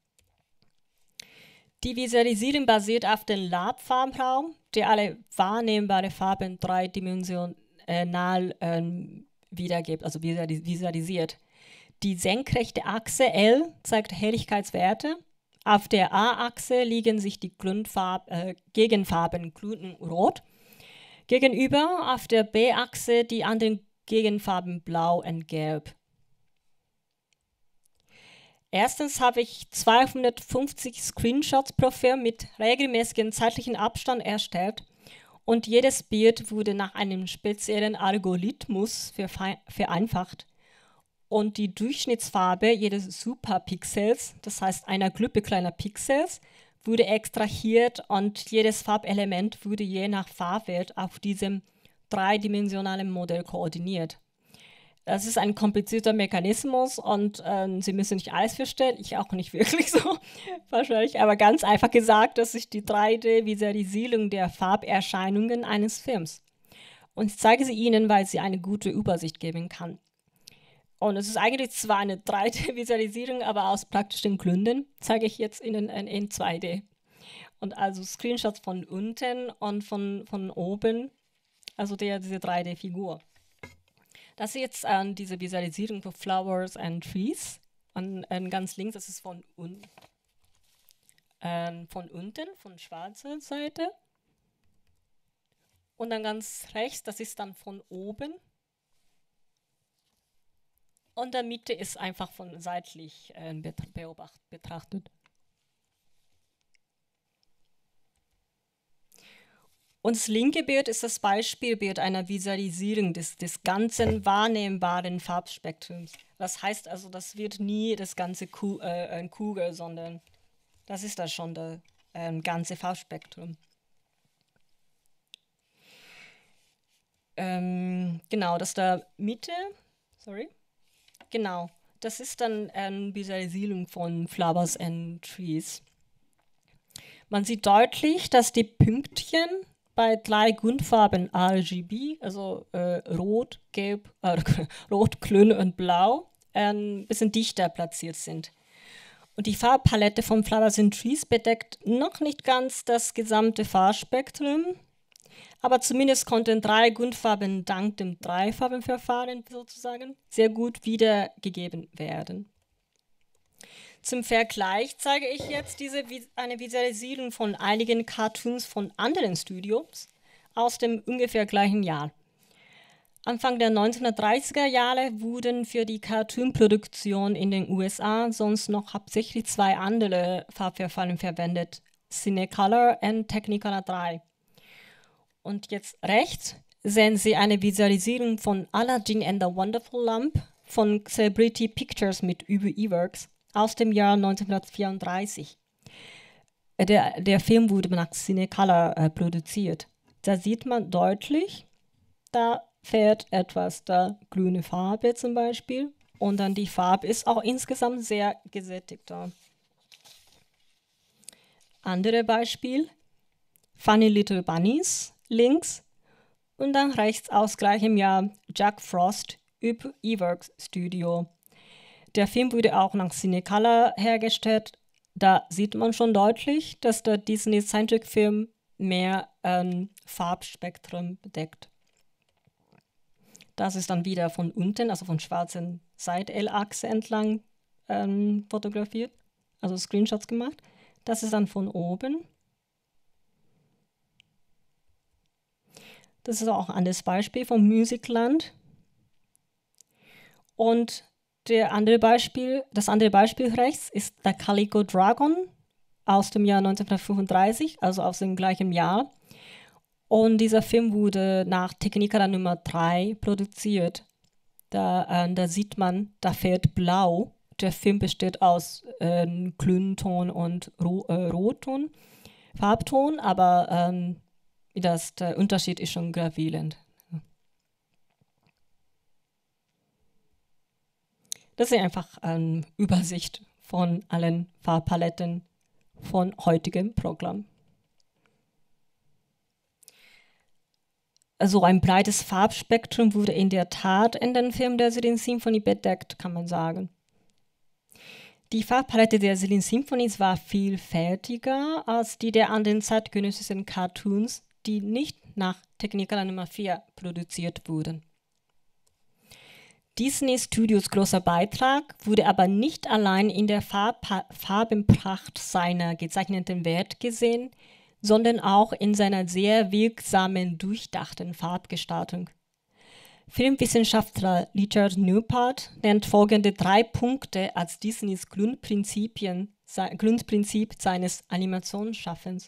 Die Visualisierung basiert auf dem Lab-Farbraum, der alle wahrnehmbaren Farben dreidimensional äh, wiedergibt, also visualisiert. Die senkrechte Achse L zeigt Helligkeitswerte. Auf der A-Achse liegen sich die Grundfarb, äh, Gegenfarben grün und rot. Gegenüber auf der B-Achse die anderen Gegenfarben blau und gelb. Erstens habe ich zweihundertfünfzig Screenshots pro Film mit regelmäßigem zeitlichen Abstand erstellt und jedes Bild wurde nach einem speziellen Algorithmus vereinfacht. Und die Durchschnittsfarbe jedes Superpixels, das heißt einer Gruppe kleiner Pixels, wurde extrahiert und jedes Farbelement wurde je nach Farbwert auf diesem dreidimensionalen Modell koordiniert. Das ist ein komplizierter Mechanismus und ähm, Sie müssen nicht alles verstehen, ich auch nicht wirklich so wahrscheinlich, aber ganz einfach gesagt, das ist die drei D-Visualisierung der Farberscheinungen eines Films. Und ich zeige sie Ihnen, weil sie eine gute Übersicht geben kann. Und es ist eigentlich zwar eine drei D-Visualisierung, aber aus praktischen Gründen zeige ich jetzt Ihnen in, in zwei D. Und also Screenshots von unten und von, von oben, also der, diese drei D-Figur. Das ist jetzt äh, diese Visualisierung für Flowers and Trees. Und äh, ganz links, das ist von, un äh, von unten, von schwarzer Seite. Und dann ganz rechts, das ist dann von oben. Und in der Mitte ist einfach von seitlich äh, beobacht, betrachtet. Und das linke Bild ist das Beispielbild einer Visualisierung des, des ganzen wahrnehmbaren Farbspektrums. Das heißt also, das wird nie das ganze Ku äh, Kugel, sondern das ist da schon das äh, ganze Farbspektrum. Ähm, genau, das da Mitte, sorry, genau, das ist dann eine Visualisierung von Flowers and Trees. Man sieht deutlich, dass die Pünktchen bei drei Grundfarben R G B, also äh, Rot, Gelb, äh, Rot, Grün und Blau, ein bisschen dichter platziert sind. Und die Farbpalette von Flowers and Trees bedeckt noch nicht ganz das gesamte Farbspektrum, aber zumindest konnten drei Grundfarben dank dem Dreifarbenverfahren sozusagen sehr gut wiedergegeben werden. Zum Vergleich zeige ich jetzt diese, eine Visualisierung von einigen Cartoons von anderen Studios aus dem ungefähr gleichen Jahr. Anfang der neunzehnhundertdreißiger Jahre wurden für die Cartoon-Produktion in den U S A sonst noch hauptsächlich zwei andere Farbverfahren verwendet, Cinecolor und Technicolor drei. Und jetzt rechts sehen Sie eine Visualisierung von Aladdin and the Wonderful Lamp von Celebrity Pictures mit Uwe Iwerks aus dem Jahr neunzehnhundertvierunddreißig. Der, der Film wurde nach Cinecolor äh, produziert. Da sieht man deutlich, da fährt etwas da grüne Farbe zum Beispiel und dann die Farbe ist auch insgesamt sehr gesättigt da. Andere Beispiel, Funny Little Bunnies, links und dann rechts aus gleichem Jahr Jack Frost über Iwerks Studio. Der Film wurde auch nach Cinecolor hergestellt. Da sieht man schon deutlich, dass der Disney-Centric-Film mehr ähm, Farbspektrum bedeckt. Das ist dann wieder von unten, also von schwarzen Seit-L-Achse entlang ähm, fotografiert, also Screenshots gemacht. Das ist dann von oben. Das ist auch ein anderes Beispiel vom Musicland. Und Der andere Beispiel, das andere Beispiel rechts ist der Calico Dragon aus dem Jahr neunzehnhundertfünfunddreißig, also aus dem gleichen Jahr. Und dieser Film wurde nach Technicolor Nummer drei produziert. Da, äh, da sieht man, da fährt blau. Der Film besteht aus äh, Grünton und Ro äh, Rotton, Farbton, aber ähm, das, der Unterschied ist schon gravierend. Das ist einfach eine Übersicht von allen Farbpaletten von heutigem Programm. Also ein breites Farbspektrum wurde in der Tat in den Film der Celine Symphony bedeckt, kann man sagen. Die Farbpalette der Celine Symphonies war vielfältiger als die der anderen zeitgenössischen Cartoons, die nicht nach Technicolor Nummer vier produziert wurden. Disney Studios großer Beitrag wurde aber nicht allein in der Farb Farbenpracht seiner gezeichneten Welt gesehen, sondern auch in seiner sehr wirksamen, durchdachten Farbgestaltung. Filmwissenschaftler Richard Newport nennt folgende drei Punkte als Disneys Grundprinzipien, Grundprinzip seines Animationsschaffens: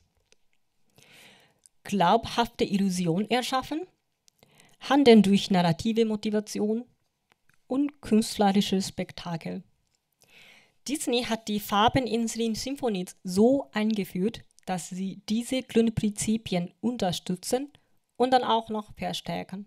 glaubhafte Illusion erschaffen, Handeln durch narrative Motivation und künstlerisches Spektakel. Disney hat die Farben in Celine Symphonies so eingeführt, dass sie diese Grundprinzipien unterstützen und dann auch noch verstärken.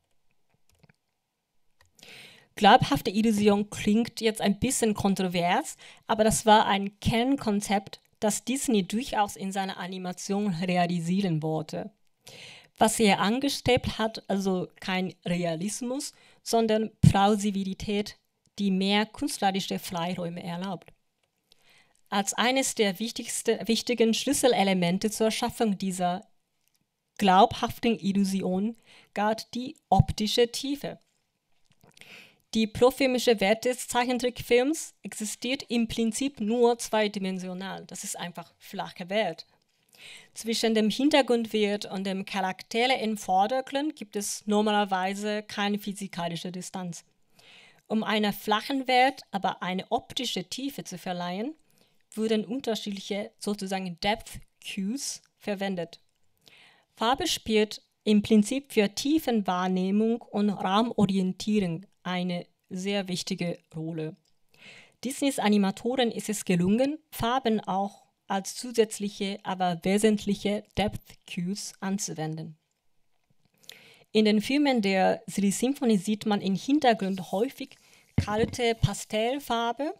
Glaubhafte Illusion klingt jetzt ein bisschen kontrovers, aber das war ein Kernkonzept, das Disney durchaus in seiner Animation realisieren wollte. Was er angestrebt hat, also kein Realismus, sondern Plausibilität, die mehr künstlerische Freiräume erlaubt. Als eines der wichtigen Schlüsselelemente zur Schaffung dieser glaubhaften Illusion galt die optische Tiefe. Die profilmische Welt des Zeichentrickfilms existiert im Prinzip nur zweidimensional. Das ist einfach flache Welt. Zwischen dem Hintergrundbild und dem Charakter im Vordergrund gibt es normalerweise keine physikalische Distanz. Um einer flachen Welt aber eine optische Tiefe zu verleihen, wurden unterschiedliche sozusagen Depth Cues verwendet. Farbe spielt im Prinzip für Tiefenwahrnehmung und Raumorientierung eine sehr wichtige Rolle. Disneys Animatoren ist es gelungen, Farben auch als zusätzliche, aber wesentliche Depth Cues anzuwenden. In den Filmen der Celine Symphony sieht man im Hintergrund häufig kalte Pastellfarbe,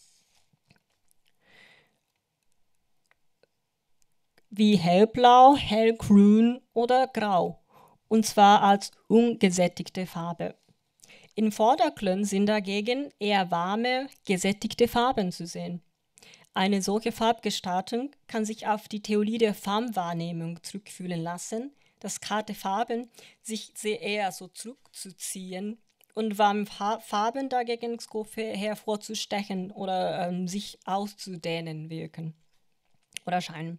wie hellblau, hellgrün oder grau, und zwar als ungesättigte Farbe. Im Vordergrund sind dagegen eher warme, gesättigte Farben zu sehen. Eine solche Farbgestaltung kann sich auf die Theorie der Farbwahrnehmung zurückführen lassen, dass kalte Farben sich sehr eher so zurückzuziehen und warme Farben dagegen hervorzustechen oder ähm, sich auszudehnen wirken oder scheinen.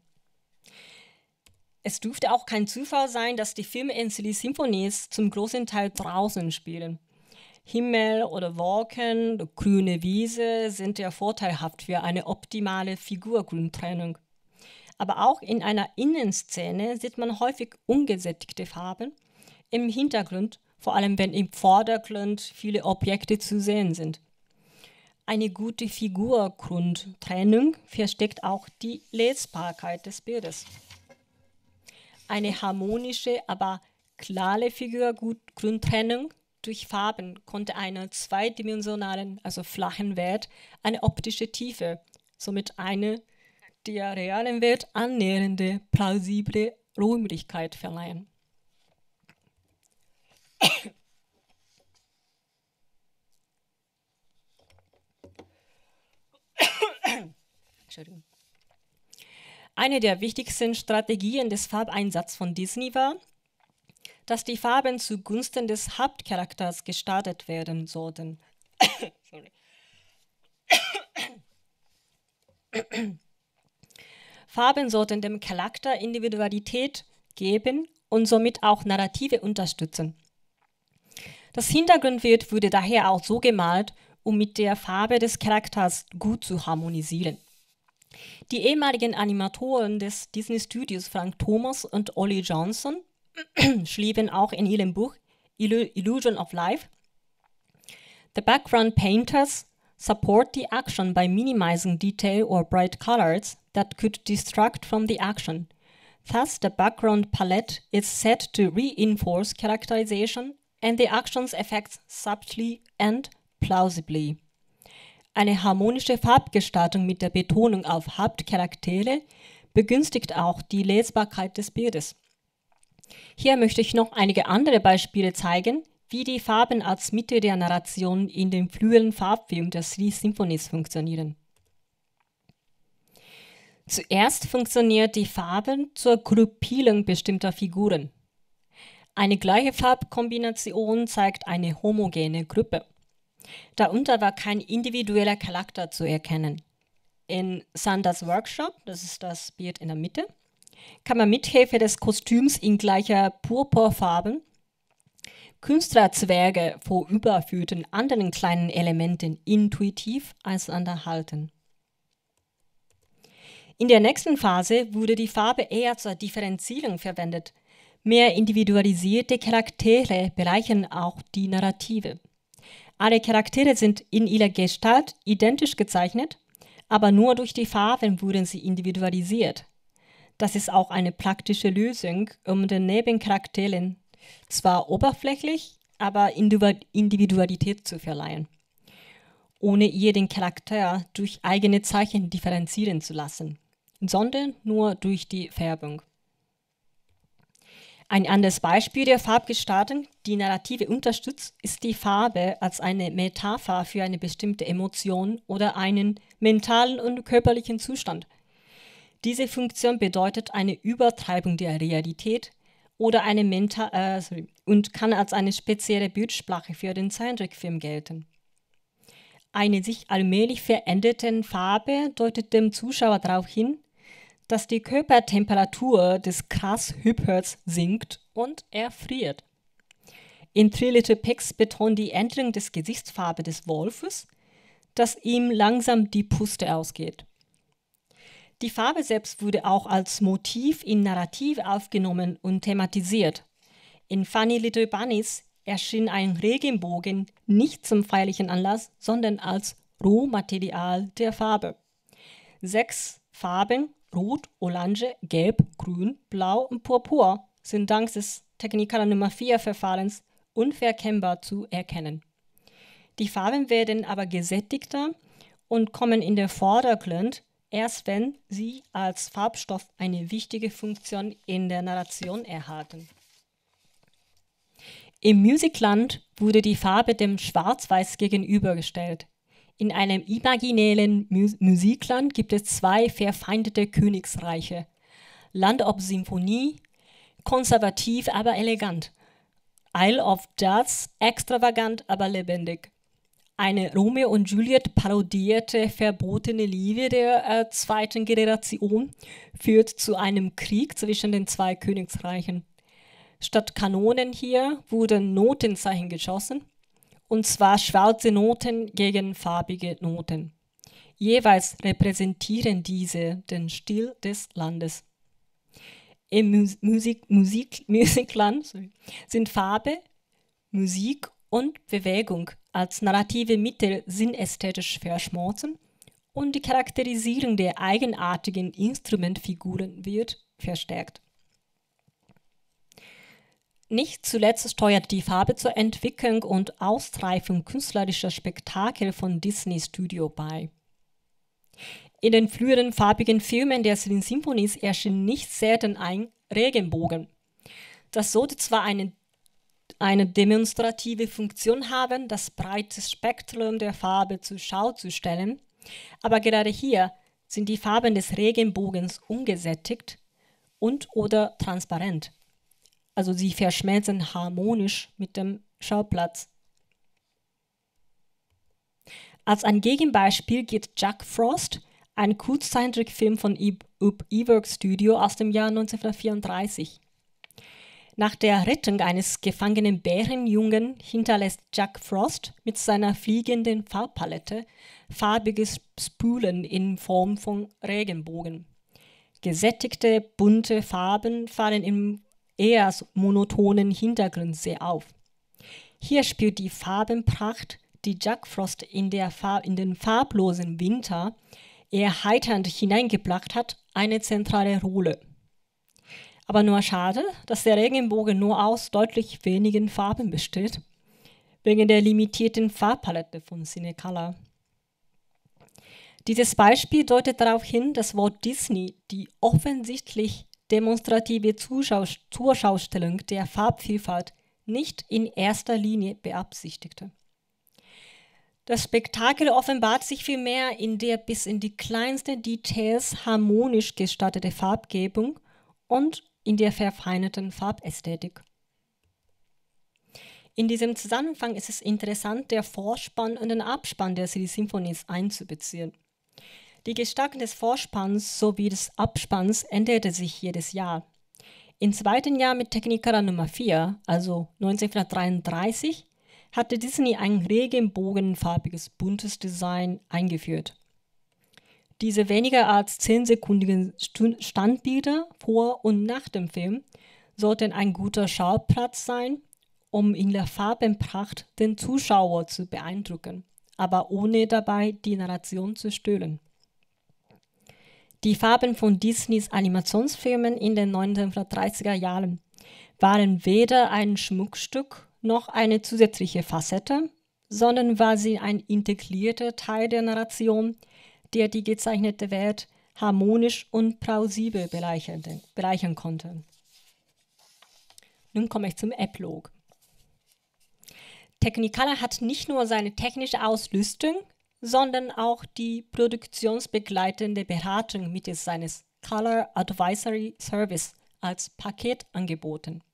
Es dürfte auch kein Zufall sein, dass die Filme in Celine Symphonies zum großen Teil draußen spielen. Himmel oder Wolken, oder grüne Wiese sind ja vorteilhaft für eine optimale Figurgrundtrennung. Aber auch in einer Innenszene sieht man häufig ungesättigte Farben im Hintergrund, vor allem wenn im Vordergrund viele Objekte zu sehen sind. Eine gute Figurgrundtrennung versteckt auch die Lesbarkeit des Bildes. Eine harmonische, aber klare Figurgrundtrennung durch Farben konnte einer zweidimensionalen, also flachen Welt eine optische Tiefe, somit eine der realen Welt annähernde, plausible Räumlichkeit verleihen. Entschuldigung. Eine der wichtigsten Strategien des Farbeinsatzes von Disney war, dass die Farben zugunsten des Hauptcharakters gestaltet werden sollten. Farben sollten dem Charakter Individualität geben und somit auch Narrative unterstützen. Das Hintergrundbild wurde daher auch so gemalt, um mit der Farbe des Charakters gut zu harmonisieren. Die ehemaligen Animatoren des Disney Studios, Frank Thomas und Ollie Johnson, schrieben auch in ihrem Buch Illu- Illusion of Life: The background painters support the action by minimizing detail or bright colors that could distract from the action. Thus, the background palette is set to reinforce characterization and the action's effects subtly and plausibly. Eine harmonische Farbgestaltung mit der Betonung auf Hauptcharaktere begünstigt auch die Lesbarkeit des Bildes. Hier möchte ich noch einige andere Beispiele zeigen, wie die Farben als Mitte der Narration in den früheren Farbfilmen der Three Symphonies funktionieren. Zuerst funktioniert die Farben zur Gruppierung bestimmter Figuren. Eine gleiche Farbkombination zeigt eine homogene Gruppe. Darunter war kein individueller Charakter zu erkennen. In Sanders Workshop, das ist das Bild in der Mitte, kann man mithilfe des Kostüms in gleicher Purpurfarben Künstlerzwerge vorüberführten anderen kleinen Elementen intuitiv auseinanderhalten. In der nächsten Phase wurde die Farbe eher zur Differenzierung verwendet. Mehr individualisierte Charaktere bereichern auch die Narrative. Alle Charaktere sind in ihrer Gestalt identisch gezeichnet, aber nur durch die Farben wurden sie individualisiert. Das ist auch eine praktische Lösung, um den Nebencharakteren zwar oberflächlich, aber Individualität zu verleihen, ohne ihr den Charakter durch eigene Zeichen differenzieren zu lassen, sondern nur durch die Färbung. Ein anderes Beispiel der Farbgestaltung, die Narrative unterstützt, ist die Farbe als eine Metapher für eine bestimmte Emotion oder einen mentalen und körperlichen Zustand. Diese Funktion bedeutet eine Übertreibung der Realität oder eine Menta äh, sorry, und kann als eine spezielle Bildsprache für den Zeichentrickfilm gelten. Eine sich allmählich veränderte Farbe deutet dem Zuschauer darauf hin, dass die Körpertemperatur des Grashüpfers sinkt und er friert. In Three Little Pigs betont die Änderung des Gesichtsfarbe des Wolfes, dass ihm langsam die Puste ausgeht. Die Farbe selbst wurde auch als Motiv in Narrativ aufgenommen und thematisiert. In Funny Little Bunnies erschien ein Regenbogen nicht zum feierlichen Anlass, sondern als Rohmaterial der Farbe. Sechs Farben, Rot, Orange, Gelb, Grün, Blau und Purpur, sind dank des Technicolor Nummer vier Verfahrens unverkennbar zu erkennen. Die Farben werden aber gesättigter und kommen in den Vordergrund, erst wenn sie als Farbstoff eine wichtige Funktion in der Narration erhalten. Im Musicland wurde die Farbe dem Schwarz-Weiß gegenübergestellt. In einem imaginären Mus- Musikland gibt es zwei verfeindete Königsreiche. Land of Symphonie, konservativ, aber elegant. Isle of Jazz, extravagant, aber lebendig. Eine Romeo und Juliet parodierte verbotene Liebe der äh, zweiten Generation führt zu einem Krieg zwischen den zwei Königsreichen. Statt Kanonen hier wurden Notenzeichen geschossen, und zwar schwarze Noten gegen farbige Noten. Jeweils repräsentieren diese den Stil des Landes. Im Mus- Musik, Musik, Musikland sorry, sind Farbe, Musik und Bewegung als narrative Mittel sinnästhetisch verschmolzen und die Charakterisierung der eigenartigen Instrumentfiguren wird verstärkt. Nicht zuletzt steuert die Farbe zur Entwicklung und Ausreifung künstlerischer Spektakel von Disney Studio bei. In den früheren farbigen Filmen der Three Symphonies erschien nicht selten ein Regenbogen. Das sollte zwar eine, eine demonstrative Funktion haben, das breite Spektrum der Farbe zur Schau zu stellen, aber gerade hier sind die Farben des Regenbogens ungesättigt und oder transparent. Also sie verschmelzen harmonisch mit dem Schauplatz. Als ein Gegenbeispiel geht Jack Frost, ein Kurzzeichentrickfilm von E-Work Studio aus dem Jahr neunzehnhundertvierunddreißig. Nach der Rettung eines gefangenen Bärenjungen hinterlässt Jack Frost mit seiner fliegenden Farbpalette farbiges Spulen in Form von Regenbogen. Gesättigte, bunte Farben fallen im eher monotonen Hintergrund sehr auf. Hier spielt die Farbenpracht, die Jack Frost in, der Far- in den farblosen Winter erheiternd hineingebracht hat, eine zentrale Rolle. Aber nur schade, dass der Regenbogen nur aus deutlich wenigen Farben besteht, wegen der limitierten Farbpalette von Cinecolor. Dieses Beispiel deutet darauf hin, dass Walt Disney die offensichtlich demonstrative Zuschau- Zurschaustellung der Farbvielfalt nicht in erster Linie beabsichtigte. Das Spektakel offenbart sich vielmehr in der bis in die kleinsten Details harmonisch gestaltete Farbgebung und in der verfeinerten Farbästhetik. In diesem Zusammenhang ist es interessant, der Vorspann und den Abspann der Silly Symphonies einzubeziehen. Die Gestaltung des Vorspanns sowie des Abspanns änderte sich jedes Jahr. Im zweiten Jahr mit Technicolor Nummer vier, also neunzehnhundertdreiunddreißig, hatte Disney ein regenbogenfarbiges, buntes Design eingeführt. Diese weniger als zehnsekundigen Standbilder vor und nach dem Film sollten ein guter Schauplatz sein, um in der Farbenpracht den Zuschauer zu beeindrucken, aber ohne dabei die Narration zu stören. Die Farben von Disneys Animationsfilmen in den neunzehnhundertdreißiger Jahren waren weder ein Schmuckstück noch eine zusätzliche Facette, sondern war sie ein integrierter Teil der Narration, der die gezeichnete Welt harmonisch und plausibel bereichern, bereichern konnte. Nun komme ich zum Epilog. Technicolor hat nicht nur seine technische Ausrüstung, sondern auch die produktionsbegleitende Beratung mittels seines Color Advisory Service als Paket angeboten.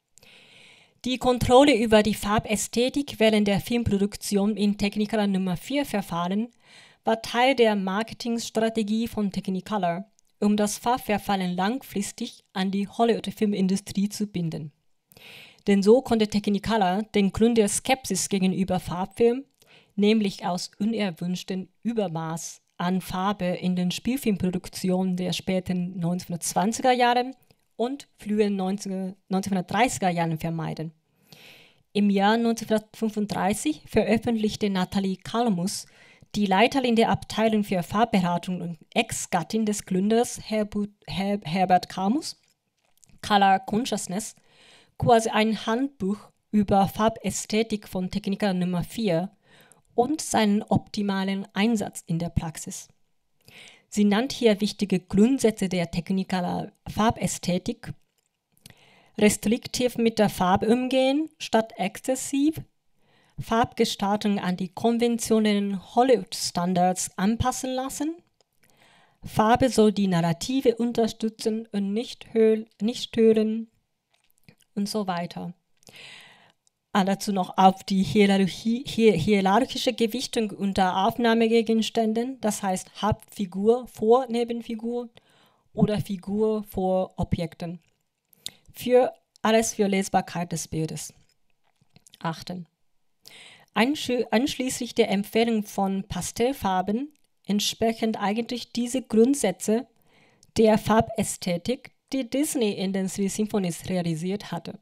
Die Kontrolle über die Farbästhetik während der Filmproduktion in Technicolor Nummer vier Verfahren war Teil der Marketingstrategie von Technicolor, um das Farbverfahren langfristig an die Hollywood-Filmindustrie zu binden. Denn so konnte Technicolor den Grund der Skepsis gegenüber Farbfilm, nämlich aus unerwünschten Übermaß an Farbe in den Spielfilmproduktionen der späten neunzehnhundertzwanziger Jahre und frühen neunzehnhundertdreißiger Jahren vermeiden. Im Jahr neunzehnhundertfünfunddreißig veröffentlichte Natalie Kalmus, die Leiterin der Abteilung für Farbberatung und Ex-Gattin des Gründers Herbert, Her Herbert Kalmus, Color Consciousness, quasi ein Handbuch über Farbästhetik von Technicolor Nummer vier und seinen optimalen Einsatz in der Praxis. Sie nannt hier wichtige Grundsätze der Technicolor Farbästhetik: restriktiv mit der Farbe umgehen statt exzessiv, Farbgestaltung an die konventionellen Hollywood-Standards anpassen lassen, Farbe soll die Narrative unterstützen und nicht, nicht stören und so weiter. Ah, dazu noch auf die Hierarchie, hier, hierarchische Gewichtung unter Aufnahmegegenständen, das heißt Hauptfigur vor Nebenfigur oder Figur vor Objekten. Für alles für Lesbarkeit des Bildes. Achten. Einschließlich der Empfehlung von Pastellfarben entsprechen eigentlich diese Grundsätze der Farbästhetik, die Disney in den Silly Symphonies realisiert hatte.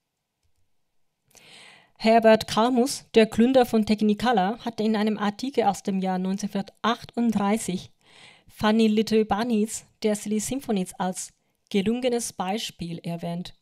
Herbert Kalmus, der Gründer von Technicolor, hatte in einem Artikel aus dem Jahr neunzehnhundertachtunddreißig Funny Little Bunnies der Silly Symphonies als gelungenes Beispiel erwähnt.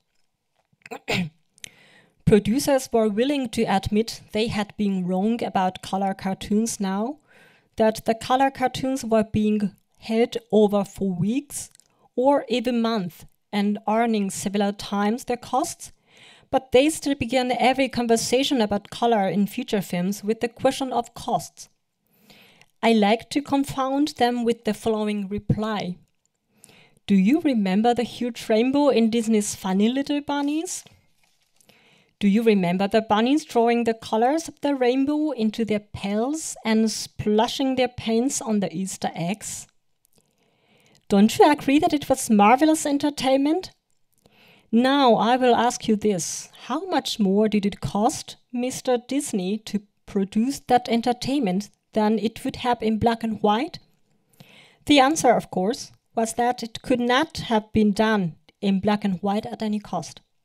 Producers were willing to admit they had been wrong about color cartoons now, that the color cartoons were being held over for weeks or even months and earning several times their costs, but they still began every conversation about color in feature films with the question of costs. I like to confound them with the following reply. Do you remember the huge rainbow in Disney's Funny Little Bunnies? Do you remember the bunnies drawing the colors of the rainbow into their pelts and splashing their paints on the Easter eggs? Don't you agree that it was marvelous entertainment? Now I will ask you this. How much more did it cost Mister Disney to produce that entertainment than it would have in black and white? The answer, of course, was that it could not have been done in black and white at any cost.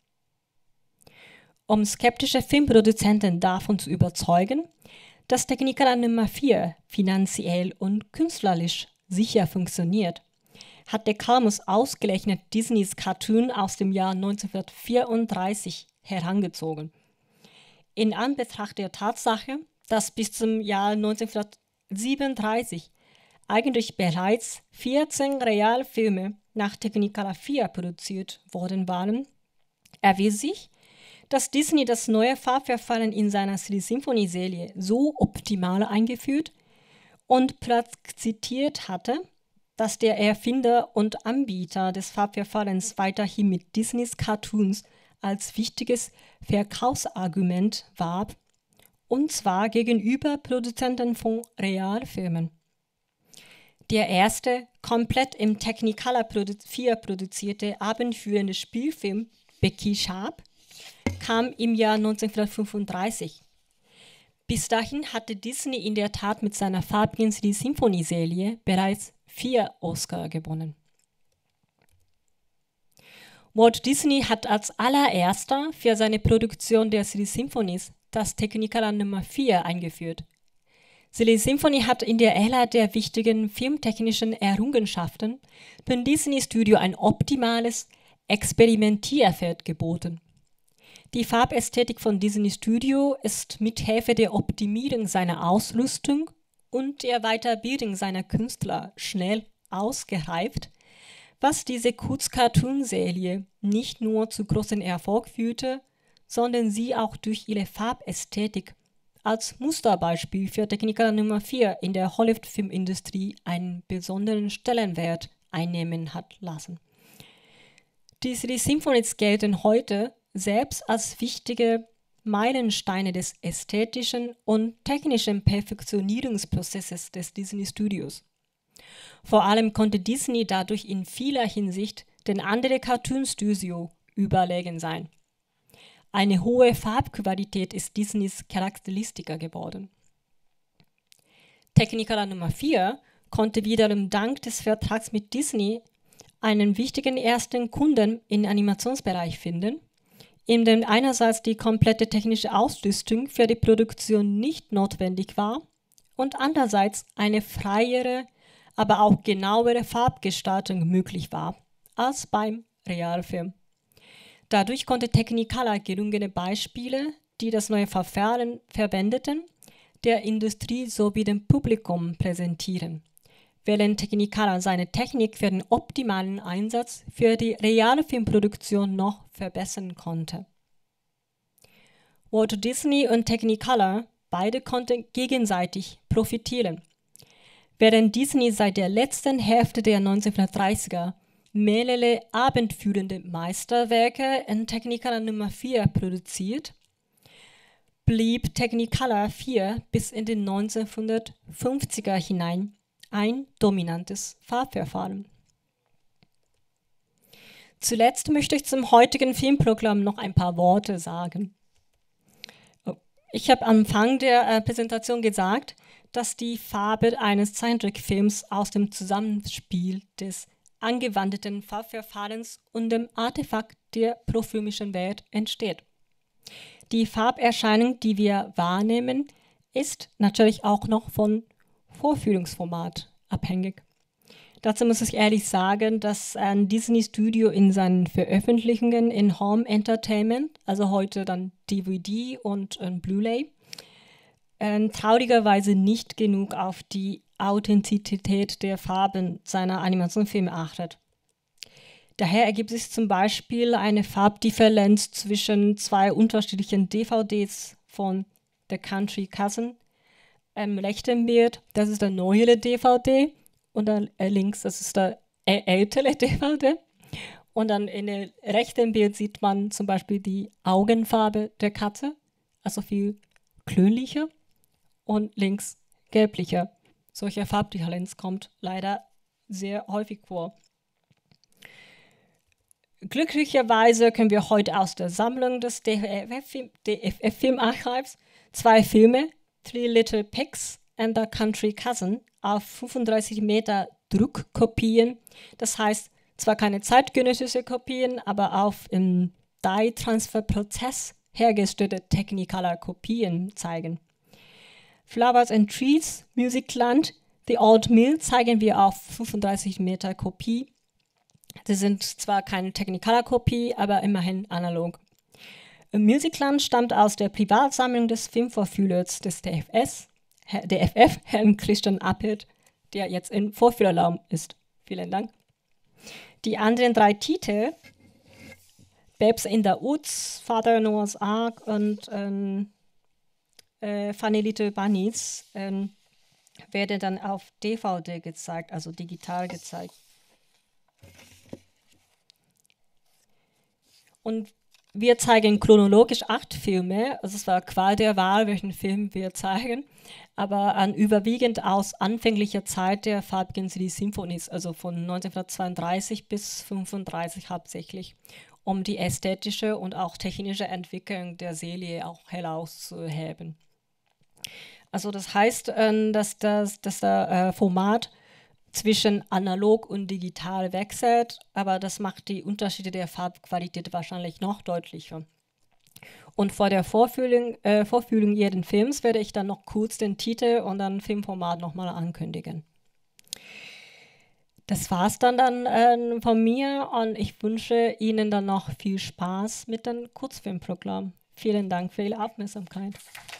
Um skeptische Filmproduzenten davon zu überzeugen, dass Technicolor Nummer vier finanziell und künstlerisch sicher funktioniert, hat der Kalmus ausgerechnet Disneys Cartoon aus dem Jahr neunzehnhundertvierunddreißig herangezogen. In Anbetracht der Tatsache, dass bis zum Jahr neunzehnhundertsiebenunddreißig eigentlich bereits vierzehn Realfilme nach Technicolor vier produziert worden waren, erwies sich, dass Disney das neue Farbverfahren in seiner Silly Symphony-Serie so optimal eingeführt und praktiziert hatte, dass der Erfinder und Anbieter des Farbverfahrens weiterhin mit Disneys Cartoons als wichtiges Verkaufsargument warb, und zwar gegenüber Produzenten von Realfilmen. Der erste, komplett im Technicolor vier produzierte abendführende Spielfilm Becky Sharp kam im Jahr neunzehnhundertfünfunddreißig. Bis dahin hatte Disney in der Tat mit seiner farbigen Silly Symphony-Serie bereits vier Oscar gewonnen. Walt Disney hat als allererster für seine Produktion der Silly Symphonies das Technicolor Nummer vier eingeführt. Silly Symphony hat in der Ära der wichtigen filmtechnischen Errungenschaften dem Disney Studio ein optimales Experimentierfeld geboten. Die Farbästhetik von Disney Studio ist mithilfe der Optimierung seiner Ausrüstung und der Weiterbildung seiner Künstler schnell ausgereift, was diese Kurzcartoon-Serie nicht nur zu großem Erfolg führte, sondern sie auch durch ihre Farbästhetik als Musterbeispiel für Technicolor Nummer vier in der Hollywood-Filmindustrie einen besonderen Stellenwert einnehmen hat lassen. Die Silly Symphonies gelten heute selbst als wichtige Meilensteine des ästhetischen und technischen Perfektionierungsprozesses des Disney Studios. Vor allem konnte Disney dadurch in vieler Hinsicht den anderen Cartoon-Studio überlegen sein. Eine hohe Farbqualität ist Disneys Charakteristika geworden. Technicolor Nummer vier konnte wiederum dank des Vertrags mit Disney einen wichtigen ersten Kunden im Animationsbereich finden, in dem einerseits die komplette technische Ausrüstung für die Produktion nicht notwendig war und andererseits eine freiere, aber auch genauere Farbgestaltung möglich war als beim Realfilm. Dadurch konnte Technicolor gelungene Beispiele, die das neue Verfahren verwendeten, der Industrie sowie dem Publikum präsentieren, während Technicolor seine Technik für den optimalen Einsatz für die reale Filmproduktion noch verbessern konnte. Walt Disney und Technicolor beide konnten gegenseitig profitieren. Während Disney seit der letzten Hälfte der neunzehnhundertdreißiger mehrere abendführende Meisterwerke in Technicolor Nummer vier produziert, blieb Technicolor vier bis in den neunzehnhundertfünfziger hinein ein dominantes Farbverfahren. Zuletzt möchte ich zum heutigen Filmprogramm noch ein paar Worte sagen. Ich habe am Anfang der äh, Präsentation gesagt, dass die Farbe eines Zeichentrickfilms aus dem Zusammenspiel des angewandten Farbverfahrens und dem Artefakt der profilmischen Welt entsteht. Die Farberscheinung, die wir wahrnehmen, ist natürlich auch noch von Vorführungsformat abhängig. Dazu muss ich ehrlich sagen, dass ein Disney Studio in seinen Veröffentlichungen in Home Entertainment, also heute dann D V D und äh, Blu-ray, äh, traurigerweise nicht genug auf die Authentizität der Farben seiner Animationsfilme achtet. Daher ergibt sich zum Beispiel eine Farbdifferenz zwischen zwei unterschiedlichen D V Ds von The Country Cousin. Im rechten Bild, das ist der neuere D V D, und dann links, das ist der ältere D V D. Und dann in dem rechten Bild sieht man zum Beispiel die Augenfarbe der Katze, also viel grünlicher, und links gelblicher. Solche Farbdifferenz kommt leider sehr häufig vor. Glücklicherweise können wir heute aus der Sammlung des D F F-Filmarchivs zwei Filme, Three Little Pigs and the Country Cousin, auf fünfunddreißig Meter Druckkopien. Das heißt, zwar keine zeitgenössische Kopien, aber auf im Dye-Transfer-Prozess hergestellte Technicolor-Kopien zeigen. Flowers and Trees, Musicland, The Old Mill zeigen wir auf fünfunddreißig Meter Kopie. Sie sind zwar keine Technicolor-Kopie, aber immerhin analog. Musicland stammt aus der Privatsammlung des Filmvorführers des D F S, D F F, Herrn Christian Appelt, der jetzt im Vorführerraum ist. Vielen Dank. Die anderen drei Titel, Babes in the Woods, Father Noah's Ark und ähm, äh, Funny Little Bunnies, ähm, werden dann auf D V D gezeigt, also digital gezeigt. Und wir zeigen chronologisch acht Filme, also es war Qual der Wahl, welchen Film wir zeigen, aber an überwiegend aus anfänglicher Zeit der Fabian City Symphonies, also von neunzehnhundertzweiunddreißig bis fünfunddreißig hauptsächlich, um die ästhetische und auch technische Entwicklung der Serie auch herauszuheben. Also das heißt, dass das, dass das Format zwischen analog und digital wechselt, aber das macht die Unterschiede der Farbqualität wahrscheinlich noch deutlicher. Und vor der Vorführung, äh, Vorführung jeden Films werde ich dann noch kurz den Titel und dann Filmformat nochmal ankündigen. Das war's dann, dann äh, von mir und ich wünsche Ihnen dann noch viel Spaß mit dem Kurzfilmprogramm. Vielen Dank für Ihre Aufmerksamkeit.